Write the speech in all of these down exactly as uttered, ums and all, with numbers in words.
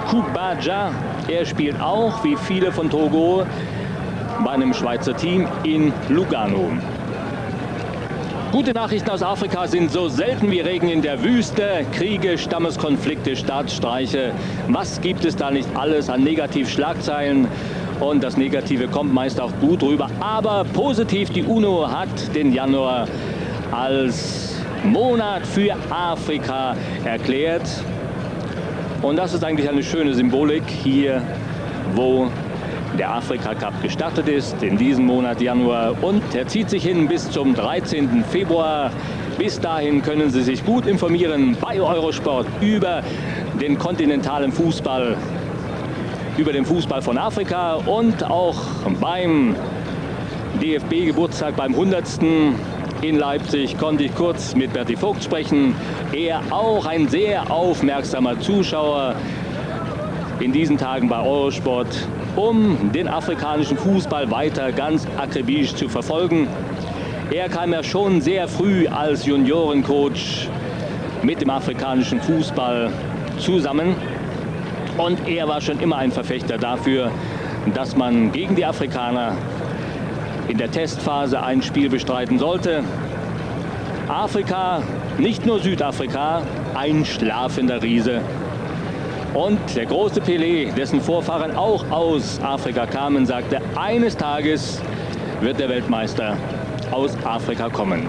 Kubaja. Er spielt auch, wie viele von Togo, bei einem Schweizer Team in Lugano. Gute Nachrichten aus Afrika sind so selten wie Regen in der Wüste. Kriege, Stammeskonflikte, Staatsstreiche. Was gibt es da nicht alles an Negativschlagzeilen? Und das Negative kommt meist auch gut rüber. Aber positiv, die UNO hat den Januar als Monat für Afrika erklärt. Und das ist eigentlich eine schöne Symbolik hier, wo der Afrika Cup gestartet ist, in diesem Monat Januar. Und er zieht sich hin bis zum dreizehnten Februar. Bis dahin können Sie sich gut informieren bei Eurosport über den kontinentalen Fußball, über den Fußball von Afrika und auch beim D F B-Geburtstag, beim hundertsten in Leipzig, konnte ich kurz mit Berti Vogt sprechen. Er auch ein sehr aufmerksamer Zuschauer in diesen Tagen bei Eurosport, um den afrikanischen Fußball weiter ganz akribisch zu verfolgen. Er kam ja schon sehr früh als Juniorencoach mit dem afrikanischen Fußball zusammen. Und er war schon immer ein Verfechter dafür, dass man gegen die Afrikaner in der Testphase ein Spiel bestreiten sollte. Afrika, nicht nur Südafrika, ein schlafender Riese. Und der große Pelé, dessen Vorfahren auch aus Afrika kamen, sagte, eines Tages wird der Weltmeister aus Afrika kommen.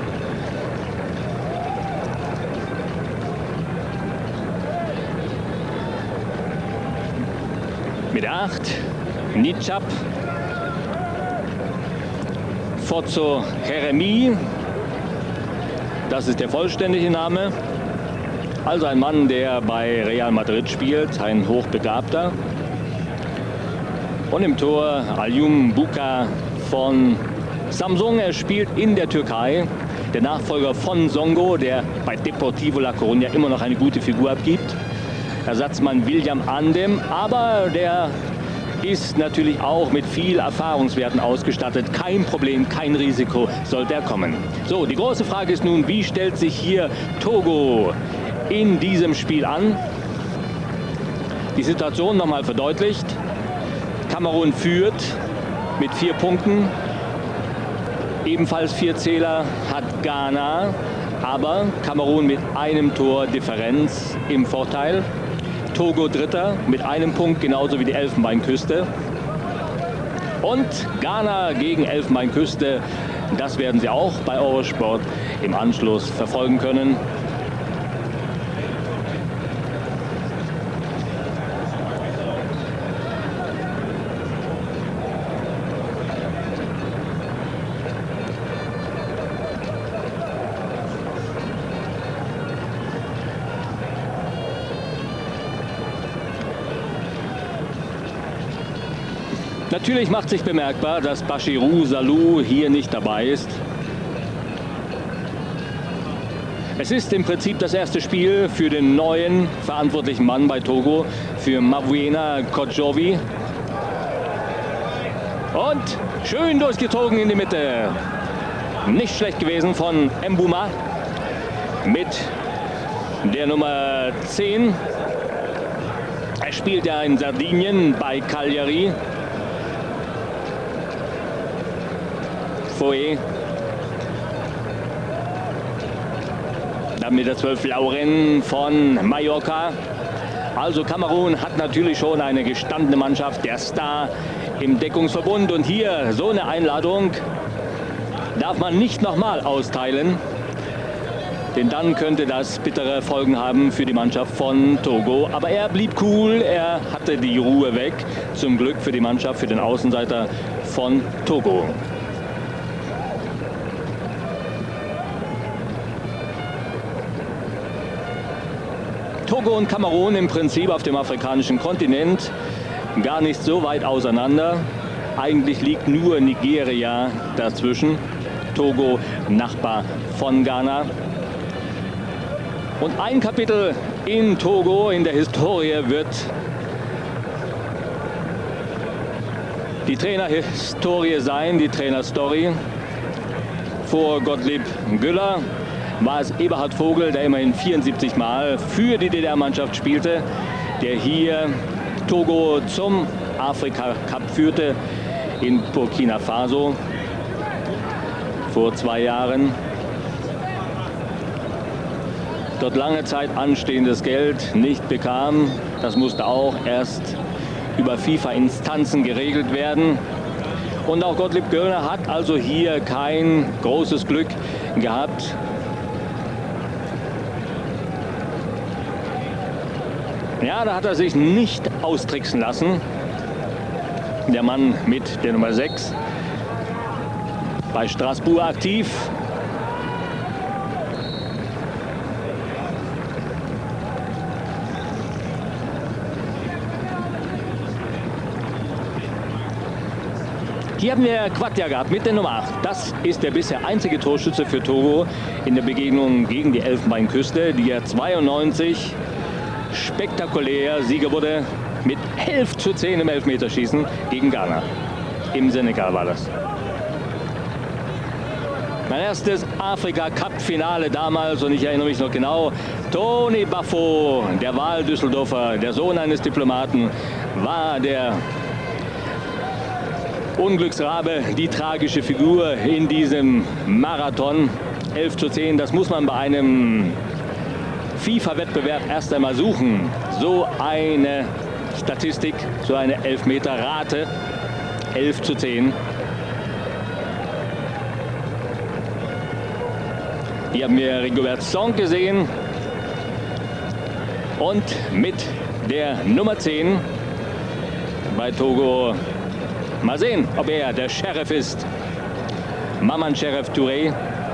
Mit der acht, Nitschap, Fozzo Jeremy, das ist der vollständige Name. Also ein Mann, der bei Real Madrid spielt, ein Hochbegabter. Und im Tor Aljum Buka von Samsung. Er spielt in der Türkei. Der Nachfolger von Songo, der bei Deportivo La Coruña immer noch eine gute Figur abgibt. Ersatzmann William Andem, aber der ist natürlich auch mit viel Erfahrungswerten ausgestattet. Kein Problem, kein Risiko soll der kommen. So, die große Frage ist nun, wie stellt sich hier Togo in diesem Spiel an? Die Situation nochmal verdeutlicht. Kamerun führt mit vier Punkten. Ebenfalls vier Zähler hat Ghana, aber Kamerun mit einem Tor Differenz im Vorteil. Togo Dritter mit einem Punkt, genauso wie die Elfenbeinküste. Und Ghana gegen Elfenbeinküste, das werden Sie auch bei Eurosport im Anschluss verfolgen können. Natürlich macht sich bemerkbar, dass Bashirou Salou hier nicht dabei ist. Es ist im Prinzip das erste Spiel für den neuen verantwortlichen Mann bei Togo, für Mavuena Kodjovi. Und schön durchgezogen in die Mitte. Nicht schlecht gewesen von Mbuma mit der Nummer zehn. Er spielt ja in Sardinien bei Cagliari. Foe. Dann mit der zwölf Lauren von Mallorca. Also Kamerun hat natürlich schon eine gestandene Mannschaft, der Star im Deckungsverbund. Und hier so eine Einladung darf man nicht nochmal austeilen. Denn dann könnte das bittere Folgen haben für die Mannschaft von Togo. Aber er blieb cool, er hatte die Ruhe weg. Zum Glück für die Mannschaft, für den Außenseiter von Togo. Togo und Kamerun im Prinzip auf dem afrikanischen Kontinent gar nicht so weit auseinander. Eigentlich liegt nur Nigeria dazwischen. Togo, Nachbar von Ghana. Und ein Kapitel in Togo, in der Historie, wird die Trainerhistorie sein, die Trainerstory. Vor Gottlieb Güller war es Eberhard Vogel, der immerhin vierundsiebzig Mal für die D D R-Mannschaft spielte, der hier Togo zum Afrika Cup führte in Burkina Faso vor zwei Jahren. Dort lange Zeit anstehendes Geld nicht bekam. Das musste auch erst über FIFA-Instanzen geregelt werden. Und auch Gottlieb Göllner hat also hier kein großes Glück gehabt. Ja, da hat er sich nicht austricksen lassen. Der Mann mit der Nummer sechs bei Straßburg aktiv. Hier haben wir Quadja gehabt mit der Nummer acht. Das ist der bisher einzige Torschütze für Togo in der Begegnung gegen die Elfenbeinküste, die ja zweiundneunzig spektakulär Sieger wurde mit elf zu zehn im Elfmeterschießen gegen Ghana. Im Senegal war das. Mein erstes Afrika-Cup-Finale damals, und ich erinnere mich noch genau, Tony Bafo, der Wahl-Düsseldorfer, der Sohn eines Diplomaten, war der Unglücksrabe, die tragische Figur in diesem Marathon. elf zu zehn, das muss man bei einem FIFA-Wettbewerb erst einmal suchen. So eine Statistik, so eine Elfmeter-Rate, elf zu zehn. Hier haben wir Rigobert Song gesehen und mit der Nummer zehn bei Togo. Mal sehen, ob er der Sheriff ist. Maman Sheriff Touré.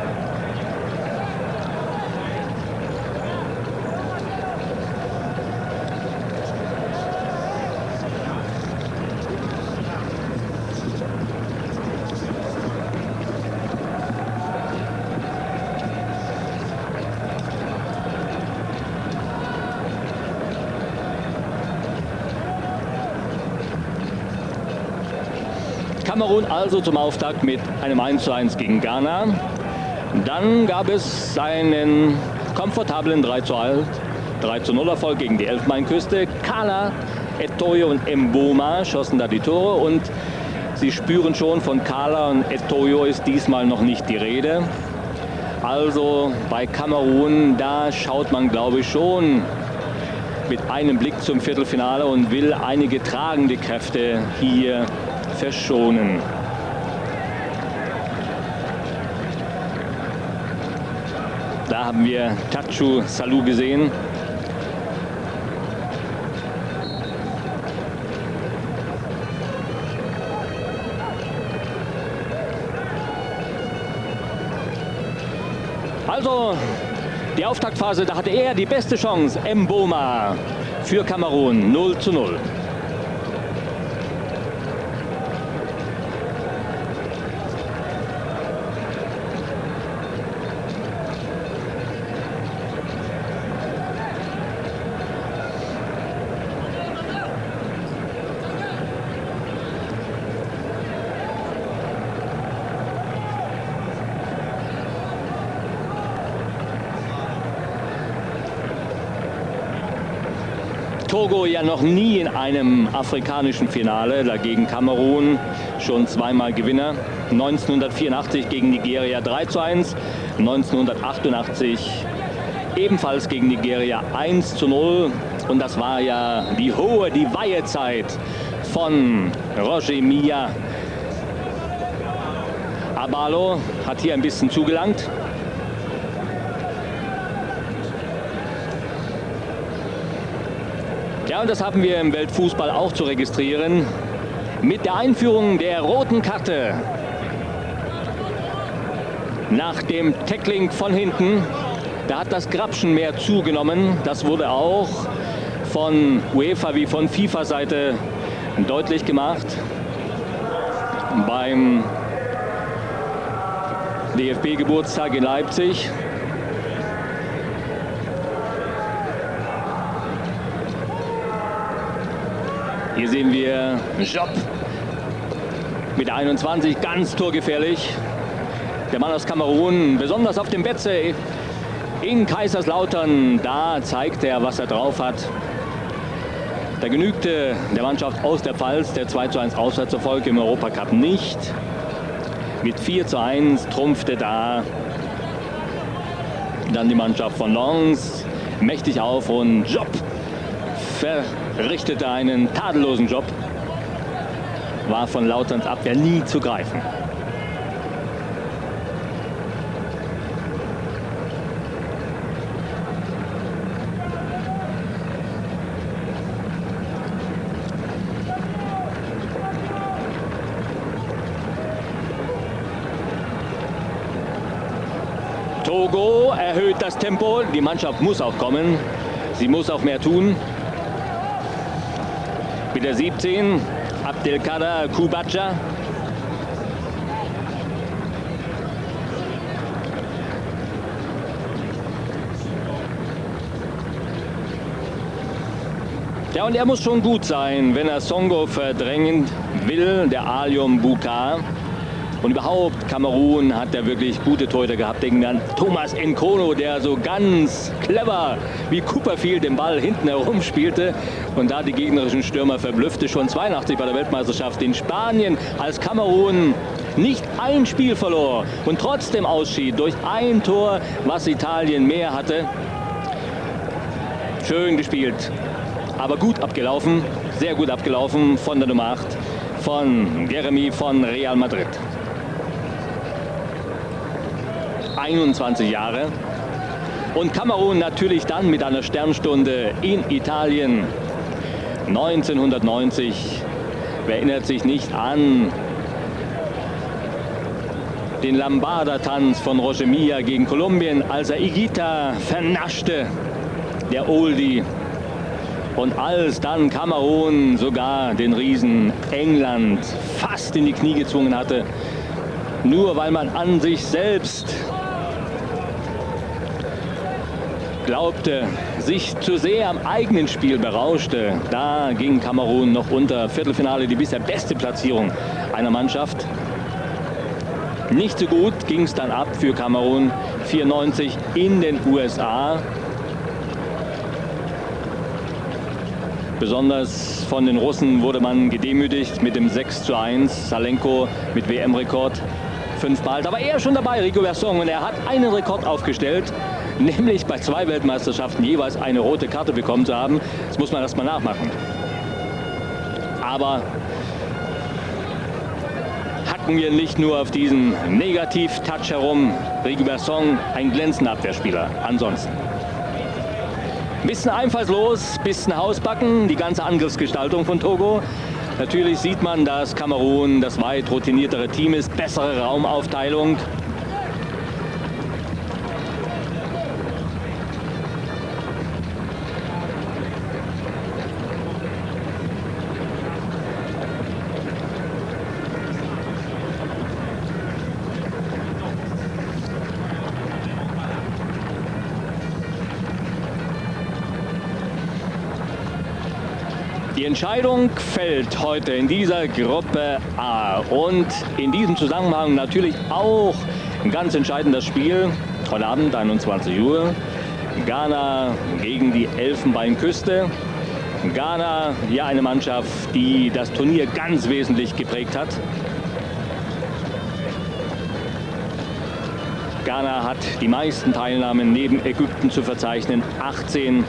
Kamerun also zum Auftakt mit einem eins zu eins gegen Ghana. Dann gab es einen komfortablen drei zu null Erfolg gegen die Elfenbeinküste. Kala, Etoyo und Mboma schossen da die Tore. Und Sie spüren schon, von Kala und Etoyo ist diesmal noch nicht die Rede. Also bei Kamerun, da schaut man, glaube ich, schon mit einem Blick zum Viertelfinale und will einige tragende Kräfte hier verschonen. Da haben wir Tachu Salou gesehen. Also die Auftaktphase, da hatte er die beste Chance. Mboma für Kamerun, null zu null. Togo ja noch nie in einem afrikanischen Finale, dagegen Kamerun schon zweimal Gewinner. neunzehnhundertvierundachtzig gegen Nigeria drei zu eins, neunzehnhundertachtundachtzig ebenfalls gegen Nigeria eins zu null. Und das war ja die hohe, die Weihezeit von Roger Milla. Abalo hat hier ein bisschen zugelangt. Ja, und das haben wir im Weltfußball auch zu registrieren. Mit der Einführung der roten Karte nach dem Tackling von hinten, da hat das Grapschen mehr zugenommen. Das wurde auch von UEFA wie von FIFA-Seite deutlich gemacht. Beim D F B-Geburtstag in Leipzig. Hier sehen wir Job mit einundzwanzig, ganz torgefährlich. Der Mann aus Kamerun, besonders auf dem Betze in Kaiserslautern, da zeigt er, was er drauf hat. Da genügte der Mannschaft aus der Pfalz der zwei zu eins Auswärtserfolg im Europacup nicht. Mit vier zu eins trumpfte da dann die Mannschaft von Lens mächtig auf und Job verrichtete einen tadellosen Job. War von Lauterns Abwehr nie zu greifen. Togo erhöht das Tempo. Die Mannschaft muss auch kommen. Sie muss auch mehr tun. Mit der siebzehn Abdelkader Kubacha. Ja, und er muss schon gut sein, wenn er Songo verdrängen will, der Alium Buka. Und überhaupt, Kamerun hat er wirklich gute Torhüter gehabt, gegen dann Thomas Nkono, der so ganz clever wie Copperfield den Ball hinten herum spielte und da die gegnerischen Stürmer verblüffte. Schon zweiundachtzig bei der Weltmeisterschaft in Spanien, als Kamerun nicht ein Spiel verlor und trotzdem ausschied durch ein Tor, was Italien mehr hatte. Schön gespielt, aber gut abgelaufen, sehr gut abgelaufen von der Nummer acht, von Jeremy von Real Madrid. einundzwanzig Jahre. Und Kamerun natürlich dann mit einer Sternstunde in Italien. neunzehnhundertneunzig. Wer erinnert sich nicht an den Lambada-Tanz von Roger Milla gegen Kolumbien, als er Higuita vernaschte, der Oldie. Und als dann Kamerun sogar den Riesen England fast in die Knie gezwungen hatte, nur weil man an sich selbst glaubte, sich zu sehr am eigenen Spiel berauschte. Da ging Kamerun noch unter. Viertelfinale, die bisher beste Platzierung einer Mannschaft. Nicht so gut ging es dann ab für Kamerun. vierundneunzig in den U S A. Besonders von den Russen wurde man gedemütigt mit dem sechs zu eins. Salenko mit W M-Rekord. Fünfmal. Da war er schon dabei, Rigo Bersong. Und er hat einen Rekord aufgestellt. Nämlich bei zwei Weltmeisterschaften jeweils eine rote Karte bekommen zu haben. Das muss man erstmal nachmachen. Aber hacken wir nicht nur auf diesen Negativ-Touch herum. Rigobert Song, ein glänzender Abwehrspieler. Ansonsten. Bisschen einfallslos, bisschen Hausbacken, die ganze Angriffsgestaltung von Togo. Natürlich sieht man, dass Kamerun das weit routiniertere Team ist. Bessere Raumaufteilung. Die Entscheidung fällt heute in dieser Gruppe A und in diesem Zusammenhang natürlich auch ein ganz entscheidendes Spiel. Heute Abend, einundzwanzig Uhr, Ghana gegen die Elfenbeinküste. Ghana, ja eine Mannschaft, die das Turnier ganz wesentlich geprägt hat. Ghana hat die meisten Teilnahmen neben Ägypten zu verzeichnen, achtzehn.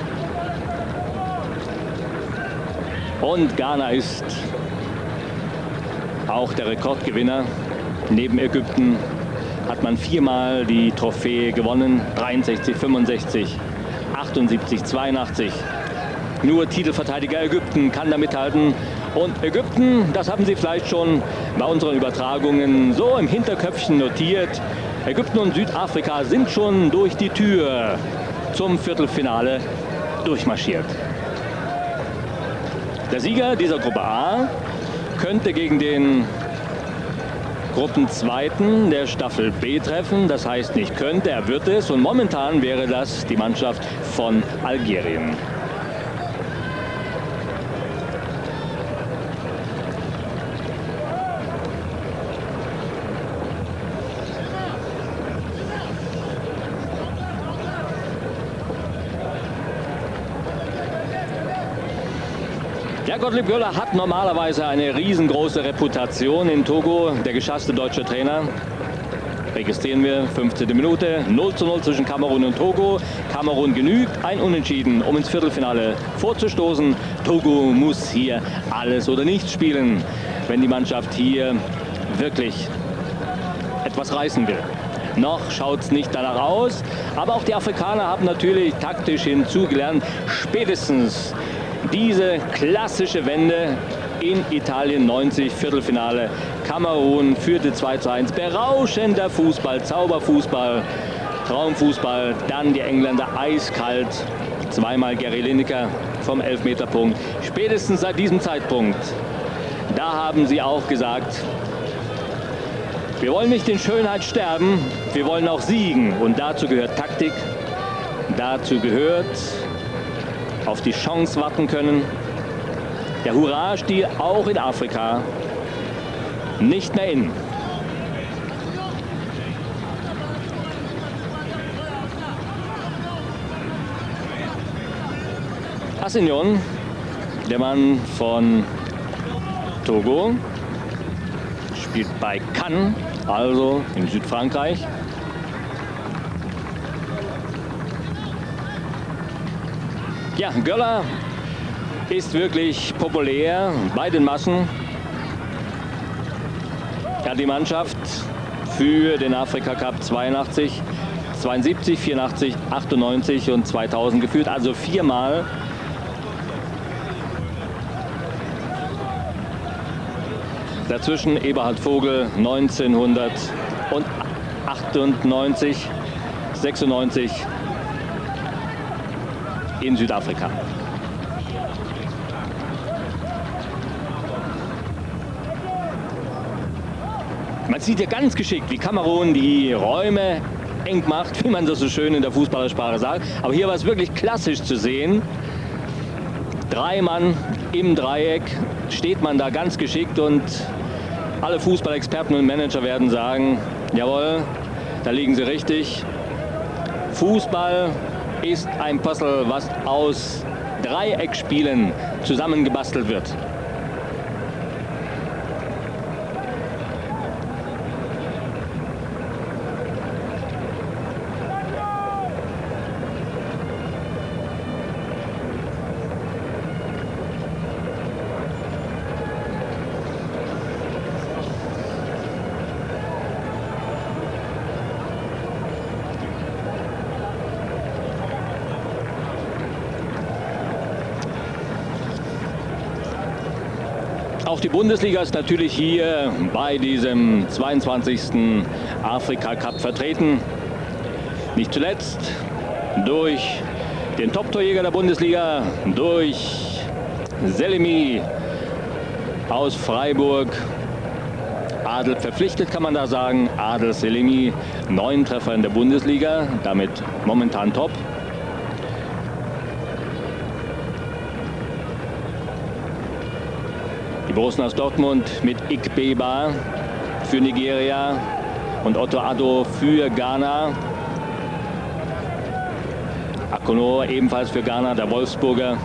Und Ghana ist auch der Rekordgewinner. Neben Ägypten hat man viermal die Trophäe gewonnen. dreiundsechzig, fünfundsechzig, achtundsiebzig, zweiundachtzig. Nur Titelverteidiger Ägypten kann da mithalten. Und Ägypten, das haben Sie vielleicht schon bei unseren Übertragungen so im Hinterköpfchen notiert. Ägypten und Südafrika sind schon durch die Tür zum Viertelfinale durchmarschiert. Der Sieger dieser Gruppe A könnte gegen den Gruppenzweiten der Staffel B treffen. Das heißt nicht könnte, er wird es. Und momentan wäre das die Mannschaft von Algerien. Ja, Gottlieb Göller hat normalerweise eine riesengroße Reputation in Togo, der geschasste deutsche Trainer. Registrieren wir, fünfzehnte Minute, null zu null zwischen Kamerun und Togo. Kamerun genügt ein Unentschieden, um ins Viertelfinale vorzustoßen. Togo muss hier alles oder nichts spielen, wenn die Mannschaft hier wirklich etwas reißen will. Noch schaut es nicht danach aus, aber auch die Afrikaner haben natürlich taktisch hinzugelernt. Spätestens diese klassische Wende in Italien neunzig, Viertelfinale. Kamerun führte zwei zu eins. Berauschender Fußball, Zauberfußball, Traumfußball. Dann die Engländer eiskalt. Zweimal Gary Lineker vom Elfmeterpunkt. Spätestens seit diesem Zeitpunkt, da haben sie auch gesagt, wir wollen nicht in Schönheit sterben, wir wollen auch siegen. Und dazu gehört Taktik, dazu gehört auf die Chance warten können. Der Hurra-Stil auch in Afrika nicht mehr in. Assignon, der Mann von Togo, spielt bei Cannes, also in Südfrankreich. Ja, Göller ist wirklich populär bei den Massen. Er hat die Mannschaft für den Afrika Cup zweiundachtzig, zweiundsiebzig, vierundachtzig, achtundneunzig und zweitausend geführt, also viermal. Dazwischen Eberhard Vogel neunzehnhundertachtundneunzig, sechsundneunzig in Südafrika. Man sieht ja ganz geschickt, wie Kamerun die Räume eng macht, wie man das so schön in der Fußballersprache sagt. Aber hier war es wirklich klassisch zu sehen. Drei Mann im Dreieck, steht man da ganz geschickt und alle Fußballexperten und Manager werden sagen, jawohl, da liegen sie richtig. Fußball ist ein Puzzle, was aus Dreieckspielen zusammengebastelt wird. Auch die Bundesliga ist natürlich hier bei diesem zweiundzwanzigsten Afrika Cup vertreten. Nicht zuletzt durch den Top-Torjäger der Bundesliga, durch Selimi aus Freiburg. Adel verpflichtet, kann man da sagen. Adel Selimi, neun Treffer in der Bundesliga, damit momentan top. Die Borussen aus Dortmund mit Ikbeba für Nigeria und Otto Addo für Ghana. Akono ebenfalls für Ghana, der Wolfsburger.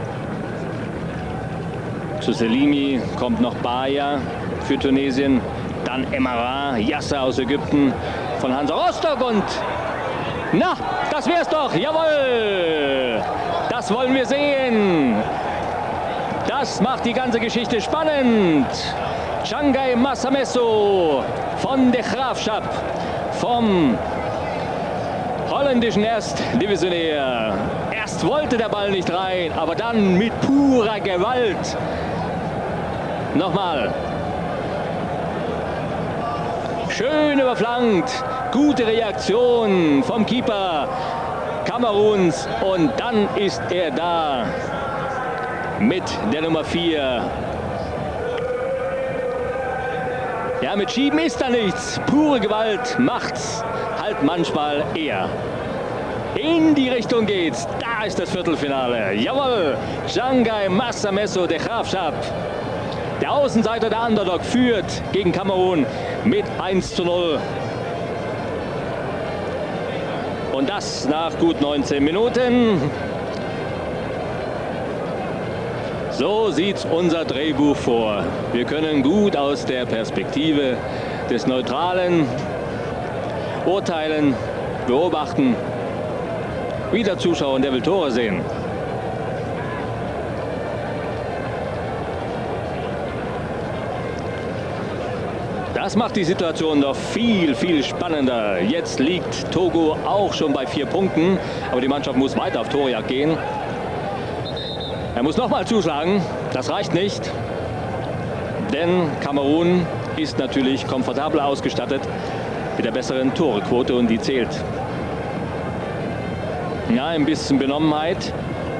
Zu Selimi kommt noch Baya für Tunesien. Dann Emara, Yasser aus Ägypten von Hansa Rostock und na, das wär's doch, jawohl! Das wollen wir sehen! Das macht die ganze Geschichte spannend. Changai Massamesso von De Graafschap, vom holländischen Erstdivisionär. Erst wollte der Ball nicht rein, aber dann mit purer Gewalt. Nochmal. Schön überflankt, gute Reaktion vom Keeper Kameruns und dann ist er da. Mit der Nummer vier. Ja, mit Schieben ist da nichts. Pure Gewalt macht's halt manchmal eher. In die Richtung geht's. Da ist das Viertelfinale. Jawohl. Changai Massamesso De Graafschap. Der Außenseiter, der Underdog, führt gegen Kamerun mit eins zu null. Und das nach gut neunzehn Minuten. So sieht unser Drehbuch vor. Wir können gut aus der Perspektive des Neutralen urteilen, beobachten, wie der Zuschauer, der will Tore sehen. Das macht die Situation noch viel, viel spannender. Jetzt liegt Togo auch schon bei vier Punkten, aber die Mannschaft muss weiter auf Torjagd gehen. Er muss nochmal zuschlagen, das reicht nicht, denn Kamerun ist natürlich komfortabel ausgestattet mit der besseren Torequote und die zählt. Ja, ein bisschen Benommenheit.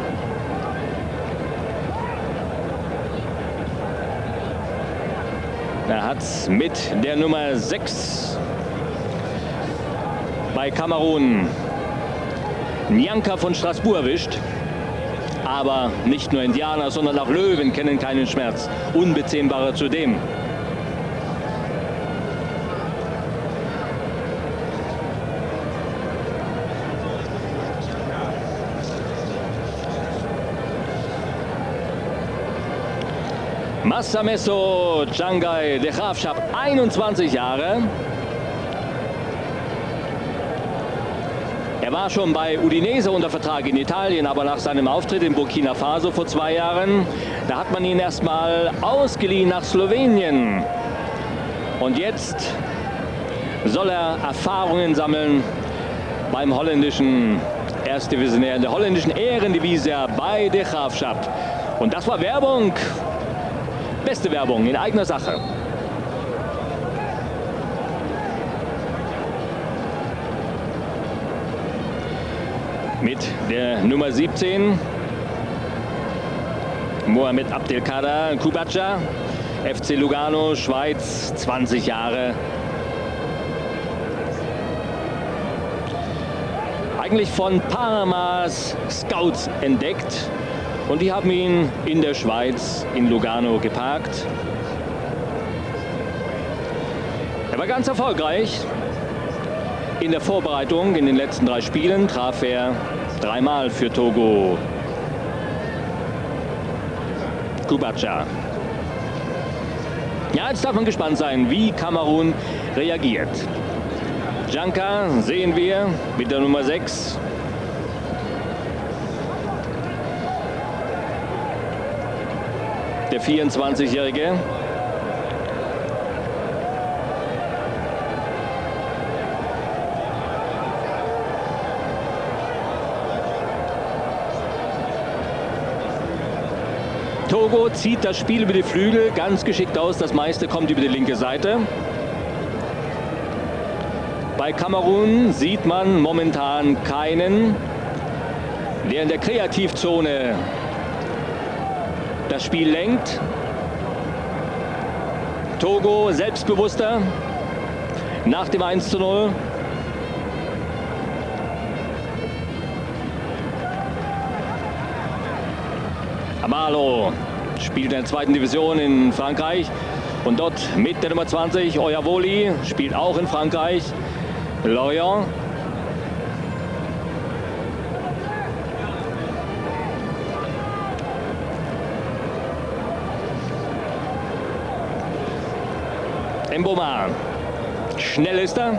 Er hat mit der Nummer sechs bei Kamerun Nyanka von Straßburg erwischt. Aber nicht nur Indianer, sondern auch Löwen kennen keinen Schmerz. Unbezähmbarer zudem. Massameso Changai de Graafschap, einundzwanzig Jahre. Er war schon bei Udinese unter Vertrag in Italien, aber nach seinem Auftritt in Burkina Faso vor zwei Jahren, da hat man ihn erstmal ausgeliehen nach Slowenien. Und jetzt soll er Erfahrungen sammeln beim holländischen Erstdivisionär, in der holländischen Ehrendivisie bei de Graafschap. Und das war Werbung. Beste Werbung in eigener Sache. Mit der Nummer siebzehn Mohamed Abdelkader Kubacha, F C Lugano, Schweiz, zwanzig Jahre. Eigentlich von Parmas Scouts entdeckt. Und die haben ihn in der Schweiz, in Lugano, geparkt. Er war ganz erfolgreich. In der Vorbereitung, in den letzten drei Spielen, traf er dreimal für Togo. Kubacha. Ja, jetzt darf man gespannt sein, wie Kamerun reagiert. Janka sehen wir mit der Nummer sechs. Der vierundzwanzigjährige. Togo zieht das Spiel über die Flügel ganz geschickt aus. Das meiste kommt über die linke Seite. Bei Kamerun sieht man momentan keinen, der in der Kreativzone das Spiel lenkt. Togo selbstbewusster nach dem eins zu null. Amalo spielt in der zweiten Division in Frankreich und dort mit der Nummer zwanzig Oyavoli spielt auch in Frankreich. Lorient. Mboma. Schnell ist er.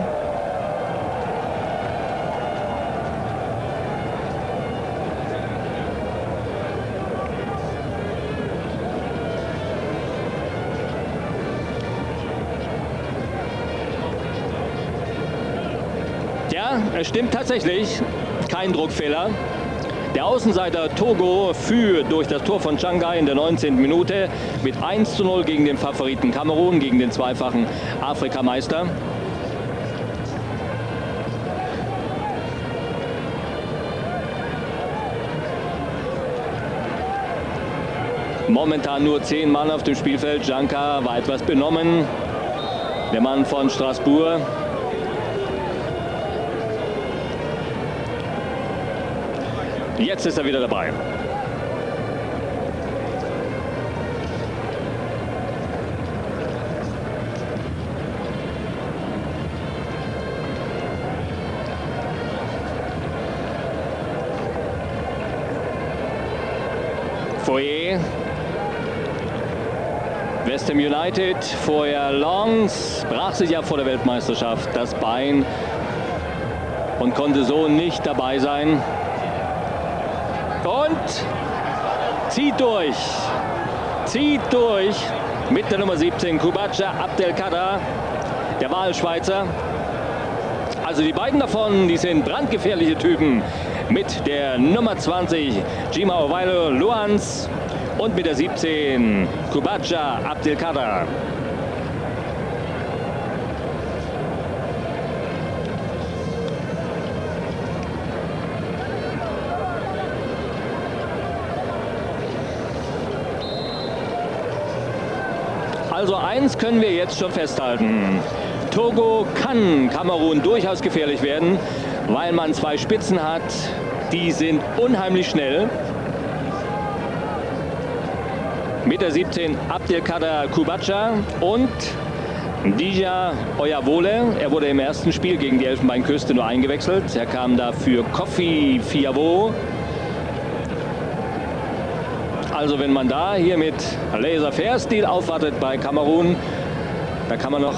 Ja, es stimmt tatsächlich. Kein Druckfehler. Der Außenseiter Togo führt durch das Tor von Changai in der neunzehnten Minute mit eins zu null gegen den Favoriten Kamerun, gegen den zweifachen Afrikameister. Momentan nur zehn Mann auf dem Spielfeld. Janka war etwas benommen. Der Mann von Straßburg. Jetzt ist er wieder dabei. Foyer West Ham United, vorher Lens, brach sich ja vor der Weltmeisterschaft das Bein und konnte so nicht dabei sein. Und zieht durch, zieht durch mit der Nummer siebzehn, Kubacha Abdelkader, der Wahlschweizer. Also die beiden davon, die sind brandgefährliche Typen. Mit der Nummer zwanzig, Jima Ovailo Luans, und mit der siebzehn, Kubacha Abdelkader. Also eins können wir jetzt schon festhalten. Togo kann Kamerun durchaus gefährlich werden, weil man zwei Spitzen hat, die sind unheimlich schnell. Mit der siebzehn Abdelkader Kubacha und Dija Oyavole. Er wurde im ersten Spiel gegen die Elfenbeinküste nur eingewechselt. Er kam da für Kofi Fiavo. Also wenn man da hier mit Laissez-faire-Stil aufwartet bei Kamerun, da kann man noch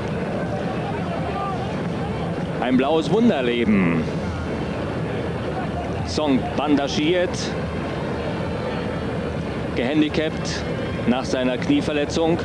ein blaues Wunder erleben. Song bandagiert, gehandicapt nach seiner Knieverletzung.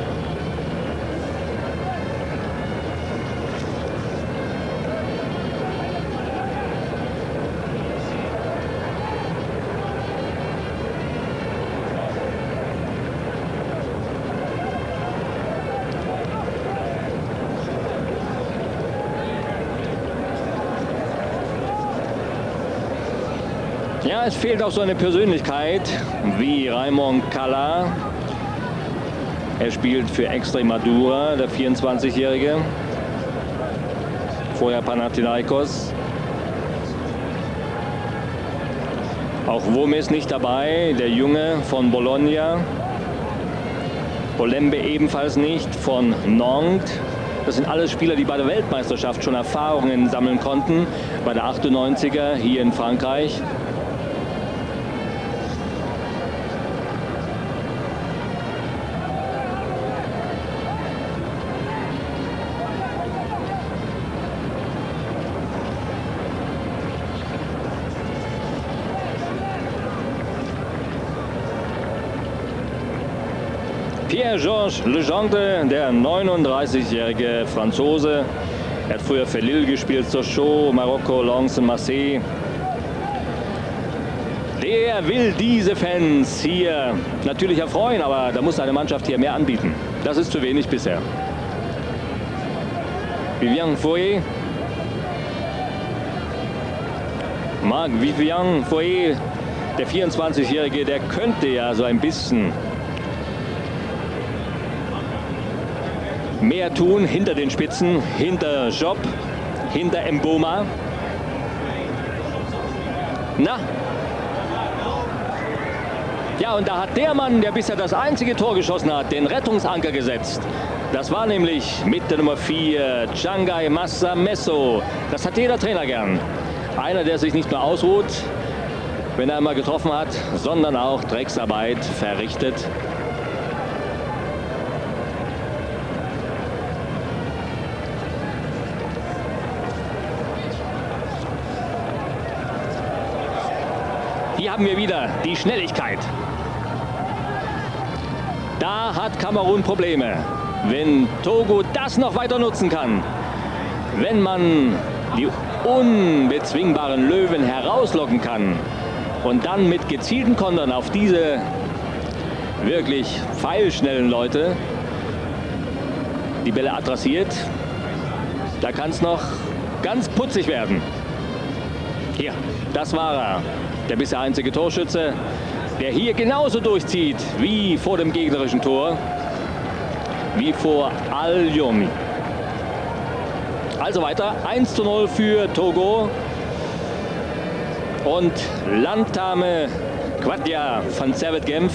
Ja, es fehlt auch so eine Persönlichkeit wie Raymond Kalla. Er spielt für Extremadura, der vierundzwanzigjährige. Vorher Panathinaikos. Auch Wurm ist nicht dabei, der Junge von Bologna. Olembe ebenfalls nicht, von Nantes. Das sind alles Spieler, die bei der Weltmeisterschaft schon Erfahrungen sammeln konnten. Bei der achtundneunziger hier in Frankreich. Pierre-Georges Legendre, der neununddreißigjährige Franzose. Er hat früher für Lille gespielt, Sochaux, Marokko, Lens und Marseille. Der will diese Fans hier natürlich erfreuen, aber da muss seine Mannschaft hier mehr anbieten. Das ist zu wenig bisher. Vivian Foé. Marc-Vivian Foé, der vierundzwanzigjährige, der könnte ja so ein bisschen mehr tun hinter den Spitzen, hinter Job, hinter Mboma. Na? Ja, und da hat der Mann, der bisher das einzige Tor geschossen hat, den Rettungsanker gesetzt. Das war nämlich mit der Nummer vier, Changai Massa Messo. Das hat jeder Trainer gern. Einer, der sich nicht nur ausruht, wenn er einmal getroffen hat, sondern auch Drecksarbeit verrichtet. Hier haben wir wieder die Schnelligkeit. Da hat Kamerun Probleme. Wenn Togo das noch weiter nutzen kann, wenn man die unbezwingbaren Löwen herauslocken kann und dann mit gezielten Kontern auf diese wirklich pfeilschnellen Leute die Bälle adressiert, da kann es noch ganz putzig werden. Hier, das war er. Der bisher einzige Torschütze, der hier genauso durchzieht wie vor dem gegnerischen Tor, wie vor Al-Yomi. Also weiter, eins zu null für Togo. Und Landtame Quadja von Servette Genf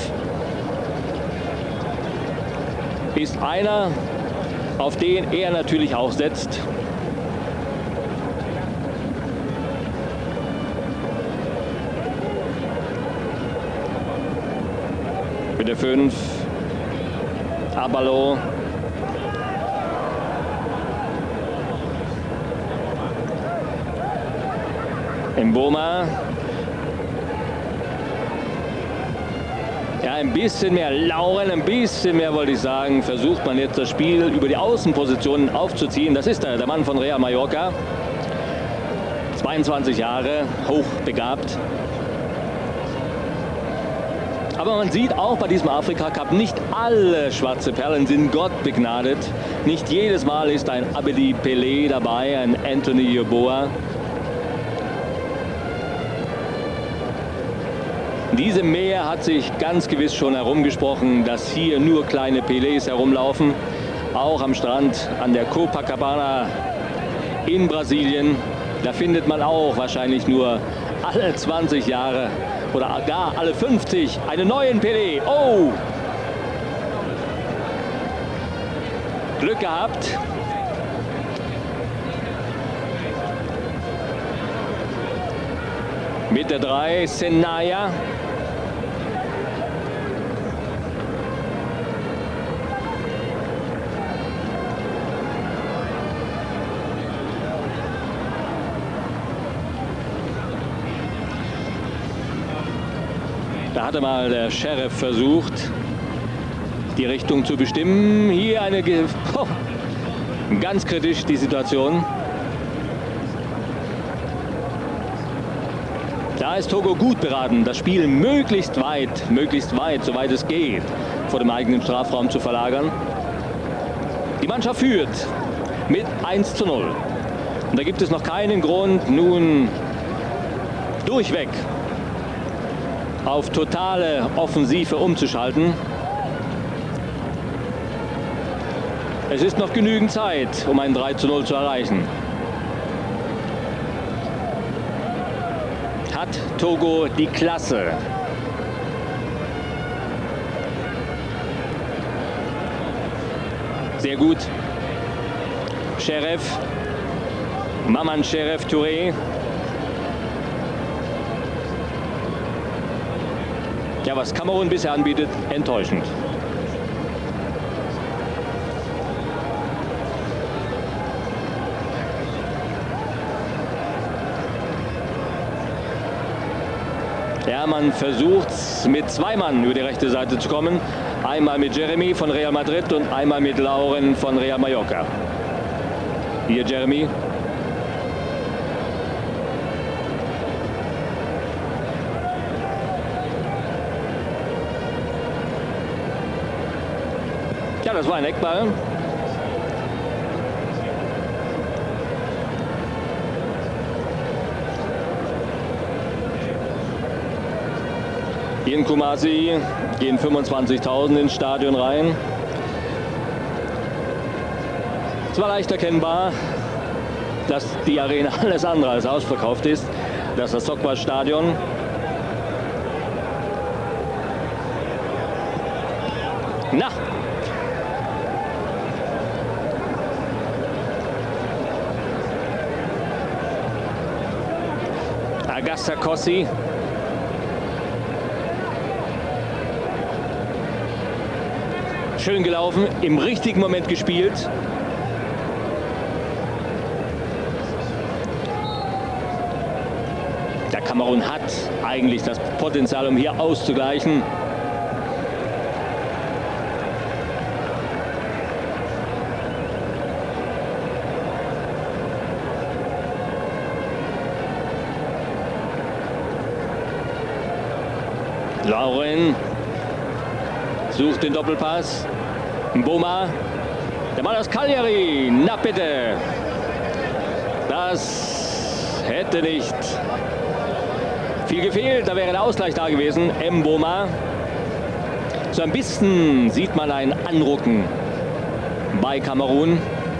ist einer, auf den er natürlich auch setzt. Mit der fünf, Abalo. Mboma. Ja, ein bisschen mehr Lauren, ein bisschen mehr wollte ich sagen, versucht man jetzt das Spiel über die Außenpositionen aufzuziehen. Das ist er, der Mann von Real Mallorca. zweiundzwanzig Jahre, hochbegabt. Aber man sieht auch bei diesem Afrika Cup, nicht alle schwarze Perlen sind Gott begnadet. Nicht jedes Mal ist ein Abedi Pelé dabei, ein Anthony Yeboah. Diese Meer hat sich ganz gewiss schon herumgesprochen, dass hier nur kleine Pelés herumlaufen. Auch am Strand an der Copacabana in Brasilien. Da findet man auch wahrscheinlich nur alle zwanzig Jahre oder gar alle fünfzig einen neuen Pelé. Oh! Glück gehabt. Mit der drei, Senaya. Da hatte mal der Sheriff versucht, die Richtung zu bestimmen. Hier eine, oh, ganz kritisch die Situation. Da ist Togo gut beraten, das Spiel möglichst weit, möglichst weit, soweit es geht, vor dem eigenen Strafraum zu verlagern. Die Mannschaft führt mit eins zu null. Und da gibt es noch keinen Grund, nun durchweg auf totale Offensive umzuschalten. Es ist noch genügend Zeit, um ein drei zu null zu erreichen. Hat Togo die Klasse? Sehr gut. Sheriff. Maman Sheriff Touré. Ja, was Kamerun bisher anbietet, enttäuschend. Ja, man versucht mit zwei Mann über die rechte Seite zu kommen. Einmal mit Jeremy von Real Madrid und einmal mit Lauren von Real Mallorca. Hier Jeremy. Ja, das war ein Eckball. Hier in Kumasi gehen fünfundzwanzigtausend ins Stadion rein. Es war leicht erkennbar, dass die Arena alles andere als ausverkauft ist. Das ist das Sokwa-Stadion. Na! Agasta Kossi. Schön gelaufen, im richtigen Moment gespielt. Der Kamerun hat eigentlich das Potenzial, um hier auszugleichen. Lauren sucht den Doppelpass. Mboma, der Mann aus Cagliari. Na bitte. Das hätte nicht viel gefehlt. Da wäre der Ausgleich da gewesen. Mboma. So ein bisschen sieht man ein Anrucken bei Kamerun.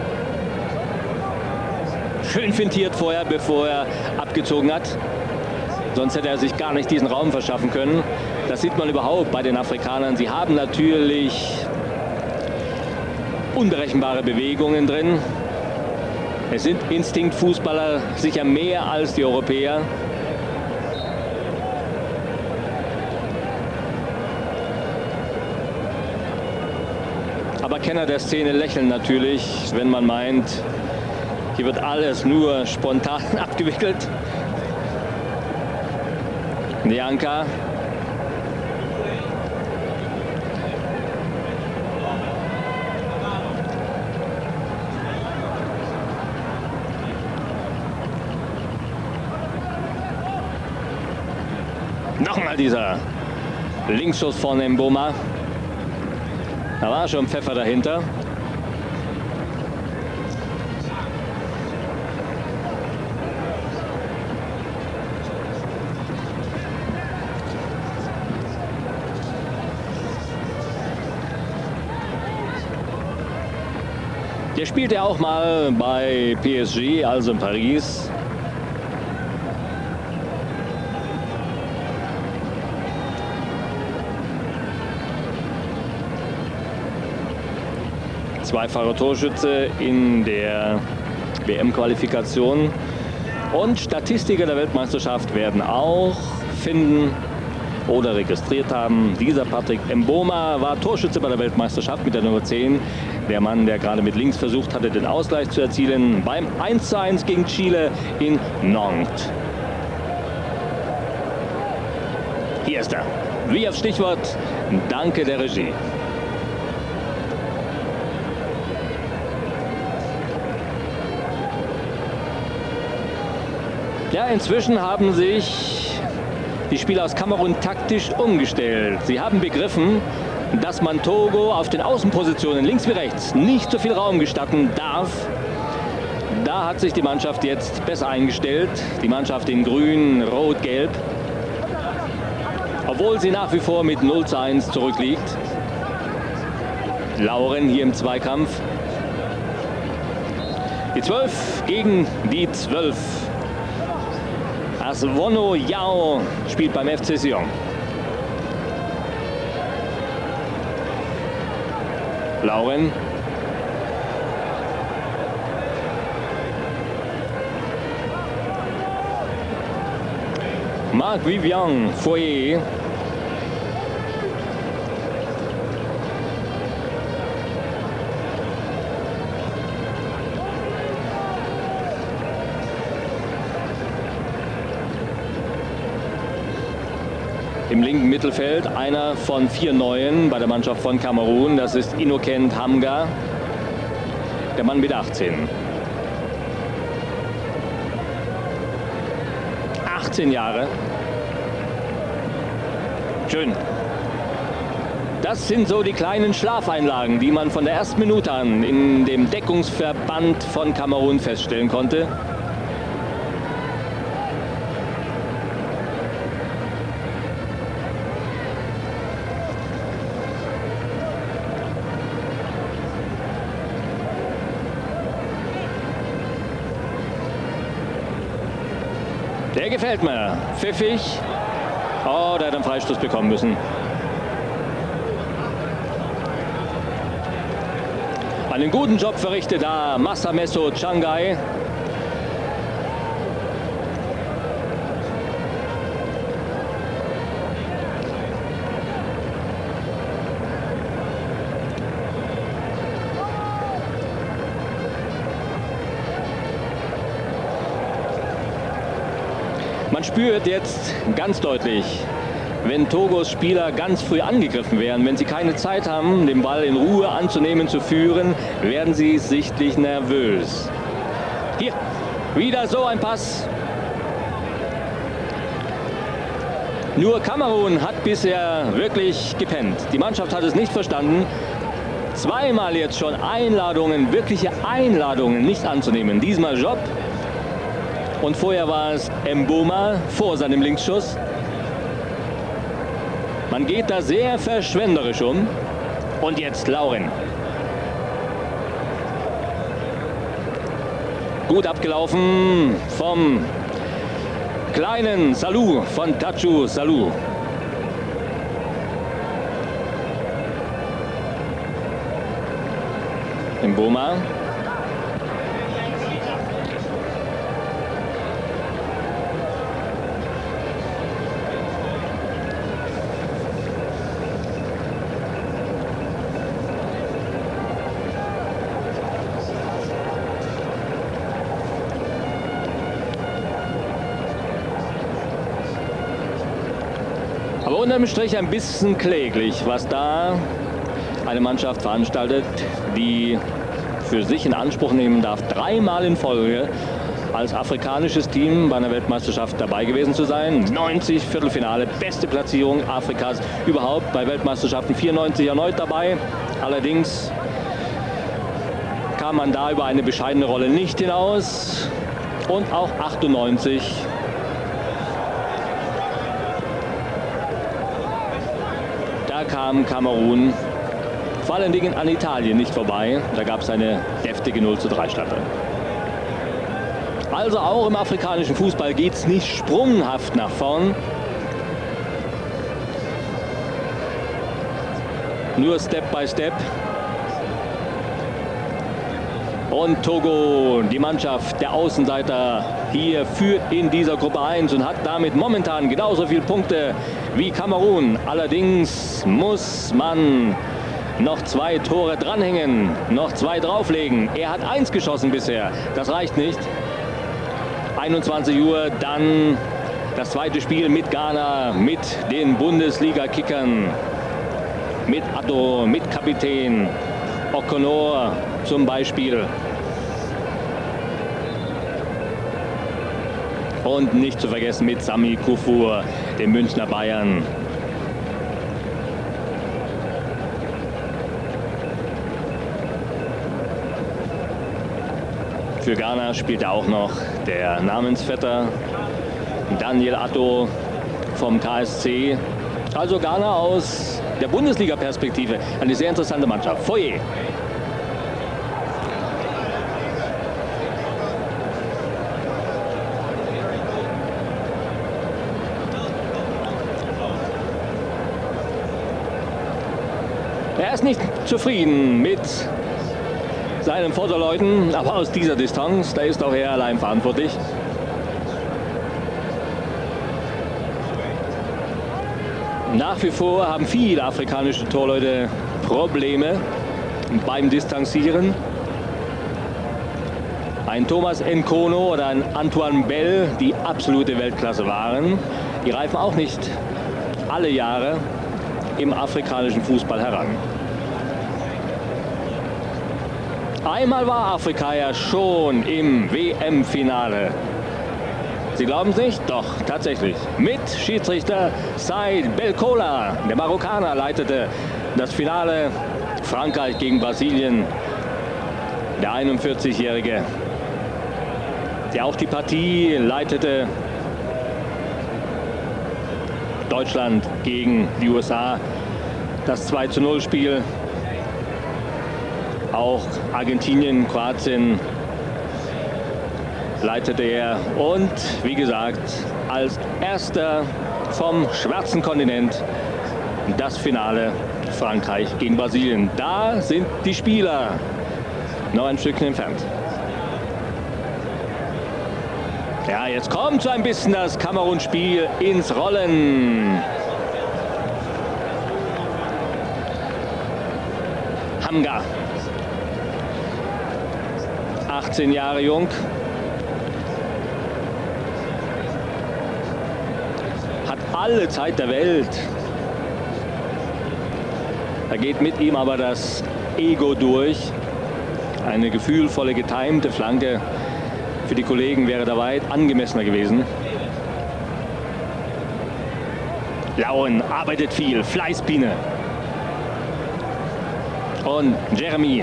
Schön fintiert vorher, bevor er abgezogen hat. Sonst hätte er sich gar nicht diesen Raum verschaffen können. Das sieht man überhaupt bei den Afrikanern. Sie haben natürlich unberechenbare Bewegungen drin. Es sind Instinktfußballer, sicher mehr als die Europäer. Aber Kenner der Szene lächeln natürlich, wenn man meint, hier wird alles nur spontan abgewickelt. Janka. Nochmal dieser Linksschuss von Mboma. Da war schon Pfeffer dahinter. Der spielt ja auch mal bei P S G, also in Paris. Zweifacher Torschütze in der W M-Qualifikation. Und Statistiker der Weltmeisterschaft werden auch finden oder registriert haben. Dieser Patrick Mboma war Torschütze bei der Weltmeisterschaft mit der Nummer zehn. Der Mann, der gerade mit links versucht hatte, den Ausgleich zu erzielen beim eins zu eins gegen Chile in Nantes. Hier ist er. Wie auf Stichwort, danke der Regie. Ja, inzwischen haben sich die Spieler aus Kamerun taktisch umgestellt. Sie haben begriffen, dass man Togo auf den Außenpositionen links wie rechts nicht so viel Raum gestatten darf. Da hat sich die Mannschaft jetzt besser eingestellt. Die Mannschaft in grün, rot, gelb. Obwohl sie nach wie vor mit null zu eins zurückliegt. Lauren hier im Zweikampf. Die zwölf gegen die zwölf. Aswono Yao spielt beim F C Sion. Lauren. Marc-Vivian Foyer. Im linken Mittelfeld einer von vier Neuen bei der Mannschaft von Kamerun. Das ist Innocent Hamga, der Mann mit achtzehn. achtzehn Jahre. Schön. Das sind so die kleinen Schlafeinlagen, die man von der ersten Minute an in dem Deckungsverband von Kamerun feststellen konnte. Der gefällt mir. Pfiffig. Oh, der hat einen Freistoß bekommen müssen. Einen guten Job verrichtet da Masameso Changai. Man spürt jetzt ganz deutlich, wenn Togos Spieler ganz früh angegriffen werden, wenn sie keine Zeit haben, den Ball in Ruhe anzunehmen, zu führen, werden sie sichtlich nervös. Hier, wieder so ein Pass. Nur Kamerun hat bisher wirklich gepennt. Die Mannschaft hat es nicht verstanden, zweimal jetzt schon Einladungen, wirkliche Einladungen nicht anzunehmen. Diesmal Job. Und vorher war es Mboma vor seinem Linksschuss. Man geht da sehr verschwenderisch um. Und jetzt Lauren. Gut abgelaufen vom kleinen Salou, von Tachu Salou. Mboma. Unterm Strich ein bisschen kläglich, was da eine Mannschaft veranstaltet, die für sich in Anspruch nehmen darf, dreimal in Folge als afrikanisches Team bei einer Weltmeisterschaft dabei gewesen zu sein. neunzig Viertelfinale, beste Platzierung Afrikas überhaupt bei Weltmeisterschaften, vierundneunzig erneut dabei. Allerdings kam man da über eine bescheidene Rolle nicht hinaus. Und auch achtundneunzig da kam Kamerun vor allen Dingen an Italien nicht vorbei. Da gab es eine deftige null zu drei Schlappe. Also auch im afrikanischen Fußball geht es nicht sprunghaft nach vorn. Nur Step by Step. Und Togo, die Mannschaft der Außenseiter, hier führt in dieser Gruppe eins und hat damit momentan genauso viele Punkte wie Kamerun. Allerdings muss man noch zwei Tore dranhängen, noch zwei drauflegen. Er hat eins geschossen bisher, das reicht nicht. einundzwanzig Uhr dann das zweite Spiel mit Ghana, mit den Bundesliga-Kickern, mit Addo, mit Kapitän Okonor zum Beispiel. Und nicht zu vergessen mit Sami Kufur, dem Münchner Bayern. Für Ghana spielt auch noch der Namensvetter Daniel Atto vom K S C. Also Ghana aus der Bundesliga-Perspektive eine sehr interessante Mannschaft. Foyer. Er ist nicht zufrieden mit seinen Vorderleuten, aber aus dieser Distanz, da ist auch er allein verantwortlich. Nach wie vor haben viele afrikanische Torleute Probleme beim Distanzieren. Ein Thomas Nkono oder ein Antoine Bell, die absolute Weltklasse waren, die reifen auch nicht alle Jahre im afrikanischen Fußball heran. Einmal war Afrika ja schon im W M-Finale. Sie glauben es nicht? Doch, tatsächlich. Mit Schiedsrichter Said Belkola. Der Marokkaner leitete das Finale. Frankreich gegen Brasilien. Der einundvierzigjährige, der auch die Partie leitete. Deutschland gegen die U S A. Das zwei zu null Spiel. Auch Argentinien, Kroatien leitete er. Und wie gesagt, als erster vom schwarzen Kontinent das Finale Frankreich gegen Brasilien. Da sind die Spieler noch ein Stückchen entfernt. Ja, jetzt kommt so ein bisschen das Kamerun-Spiel ins Rollen. Hamga. achtzehn Jahre jung. Hat alle Zeit der Welt. Da geht mit ihm aber das Ego durch. Eine gefühlvolle, getimte Flanke für die Kollegen wäre da weit angemessener gewesen. Lauen arbeitet viel, Fleißbiene. Und Jeremy.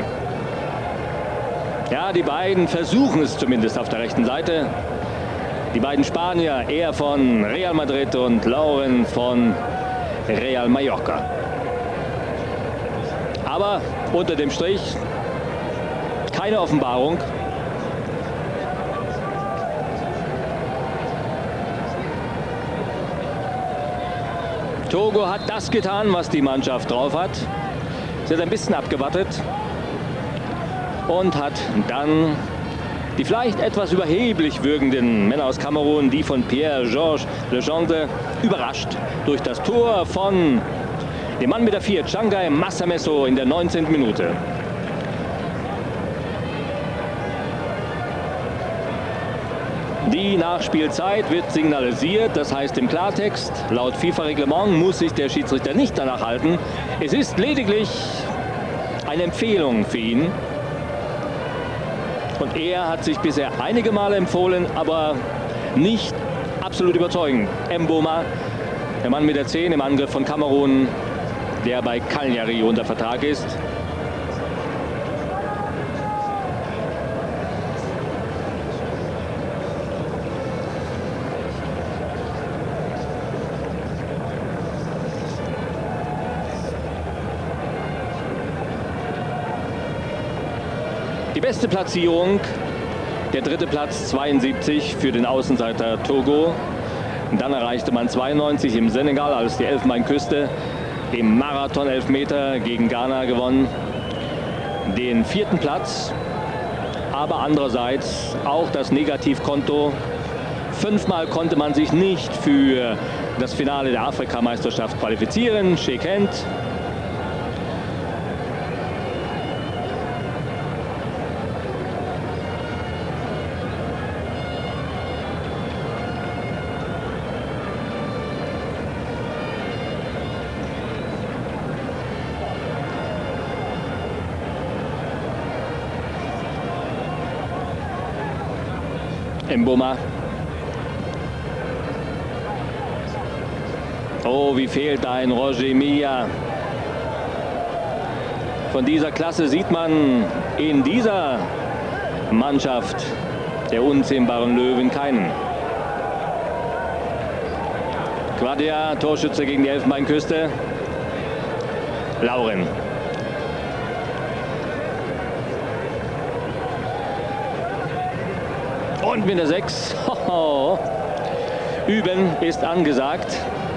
Ja, die beiden versuchen es zumindest auf der rechten Seite. Die beiden Spanier, er von Real Madrid und Lauren von Real Mallorca. Aber unter dem Strich keine Offenbarung. Togo hat das getan, was die Mannschaft drauf hat. Sie hat ein bisschen abgewartet und hat dann die vielleicht etwas überheblich wirkenden Männer aus Kamerun, die von Pierre-Georges Legendre, überrascht durch das Tor von dem Mann mit der vier, Changai Massamesso, in der neunzehnten Minute. Die Nachspielzeit wird signalisiert, das heißt im Klartext, laut FIFA-Reglement muss sich der Schiedsrichter nicht danach halten. Es ist lediglich eine Empfehlung für ihn. Und er hat sich bisher einige Male empfohlen, aber nicht absolut überzeugend. Mboma, der Mann mit der zehn im Angriff von Kamerun, der bei Cagliari unter Vertrag ist. Die beste Platzierung, der dritte Platz, zweiundsiebzig für den Außenseiter Togo. Und dann erreichte man zweiundneunzig im Senegal, als die Elfenbeinküste im Marathon-Elfmeter gegen Ghana gewonnen. Den vierten Platz, aber andererseits auch das Negativkonto. Fünfmal konnte man sich nicht für das Finale der Afrikameisterschaft qualifizieren. Shake hand. Mboma. Oh, wie fehlt ein Roger Milla. Von dieser Klasse sieht man in dieser Mannschaft der unzähmbaren Löwen keinen. Quadia, Torschütze gegen die Elfenbeinküste. Lauren. Und mit der sechs. Hoho. Üben ist angesagt.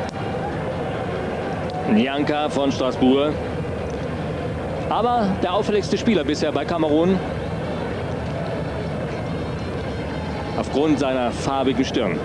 Nyanka von Straßburg. Aber der auffälligste Spieler bisher bei Kamerun. Aufgrund seiner farbigen Stirn.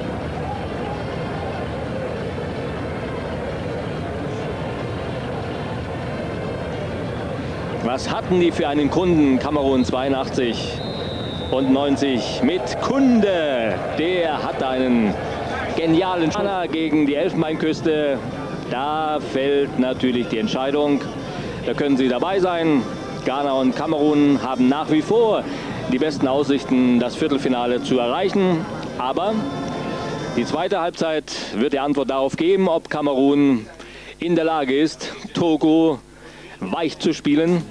Was hatten die für einen Kunden? Kamerun zweiundachtzig. Und neunzig mit Kunde. Der hat einen genialen Spanner gegen die Elfenbeinküste. Da fällt natürlich die Entscheidung. Da können sie dabei sein. Ghana und Kamerun haben nach wie vor die besten Aussichten, das Viertelfinale zu erreichen. Aber die zweite Halbzeit wird die Antwort darauf geben, ob Kamerun in der Lage ist, Togo weich zu spielen.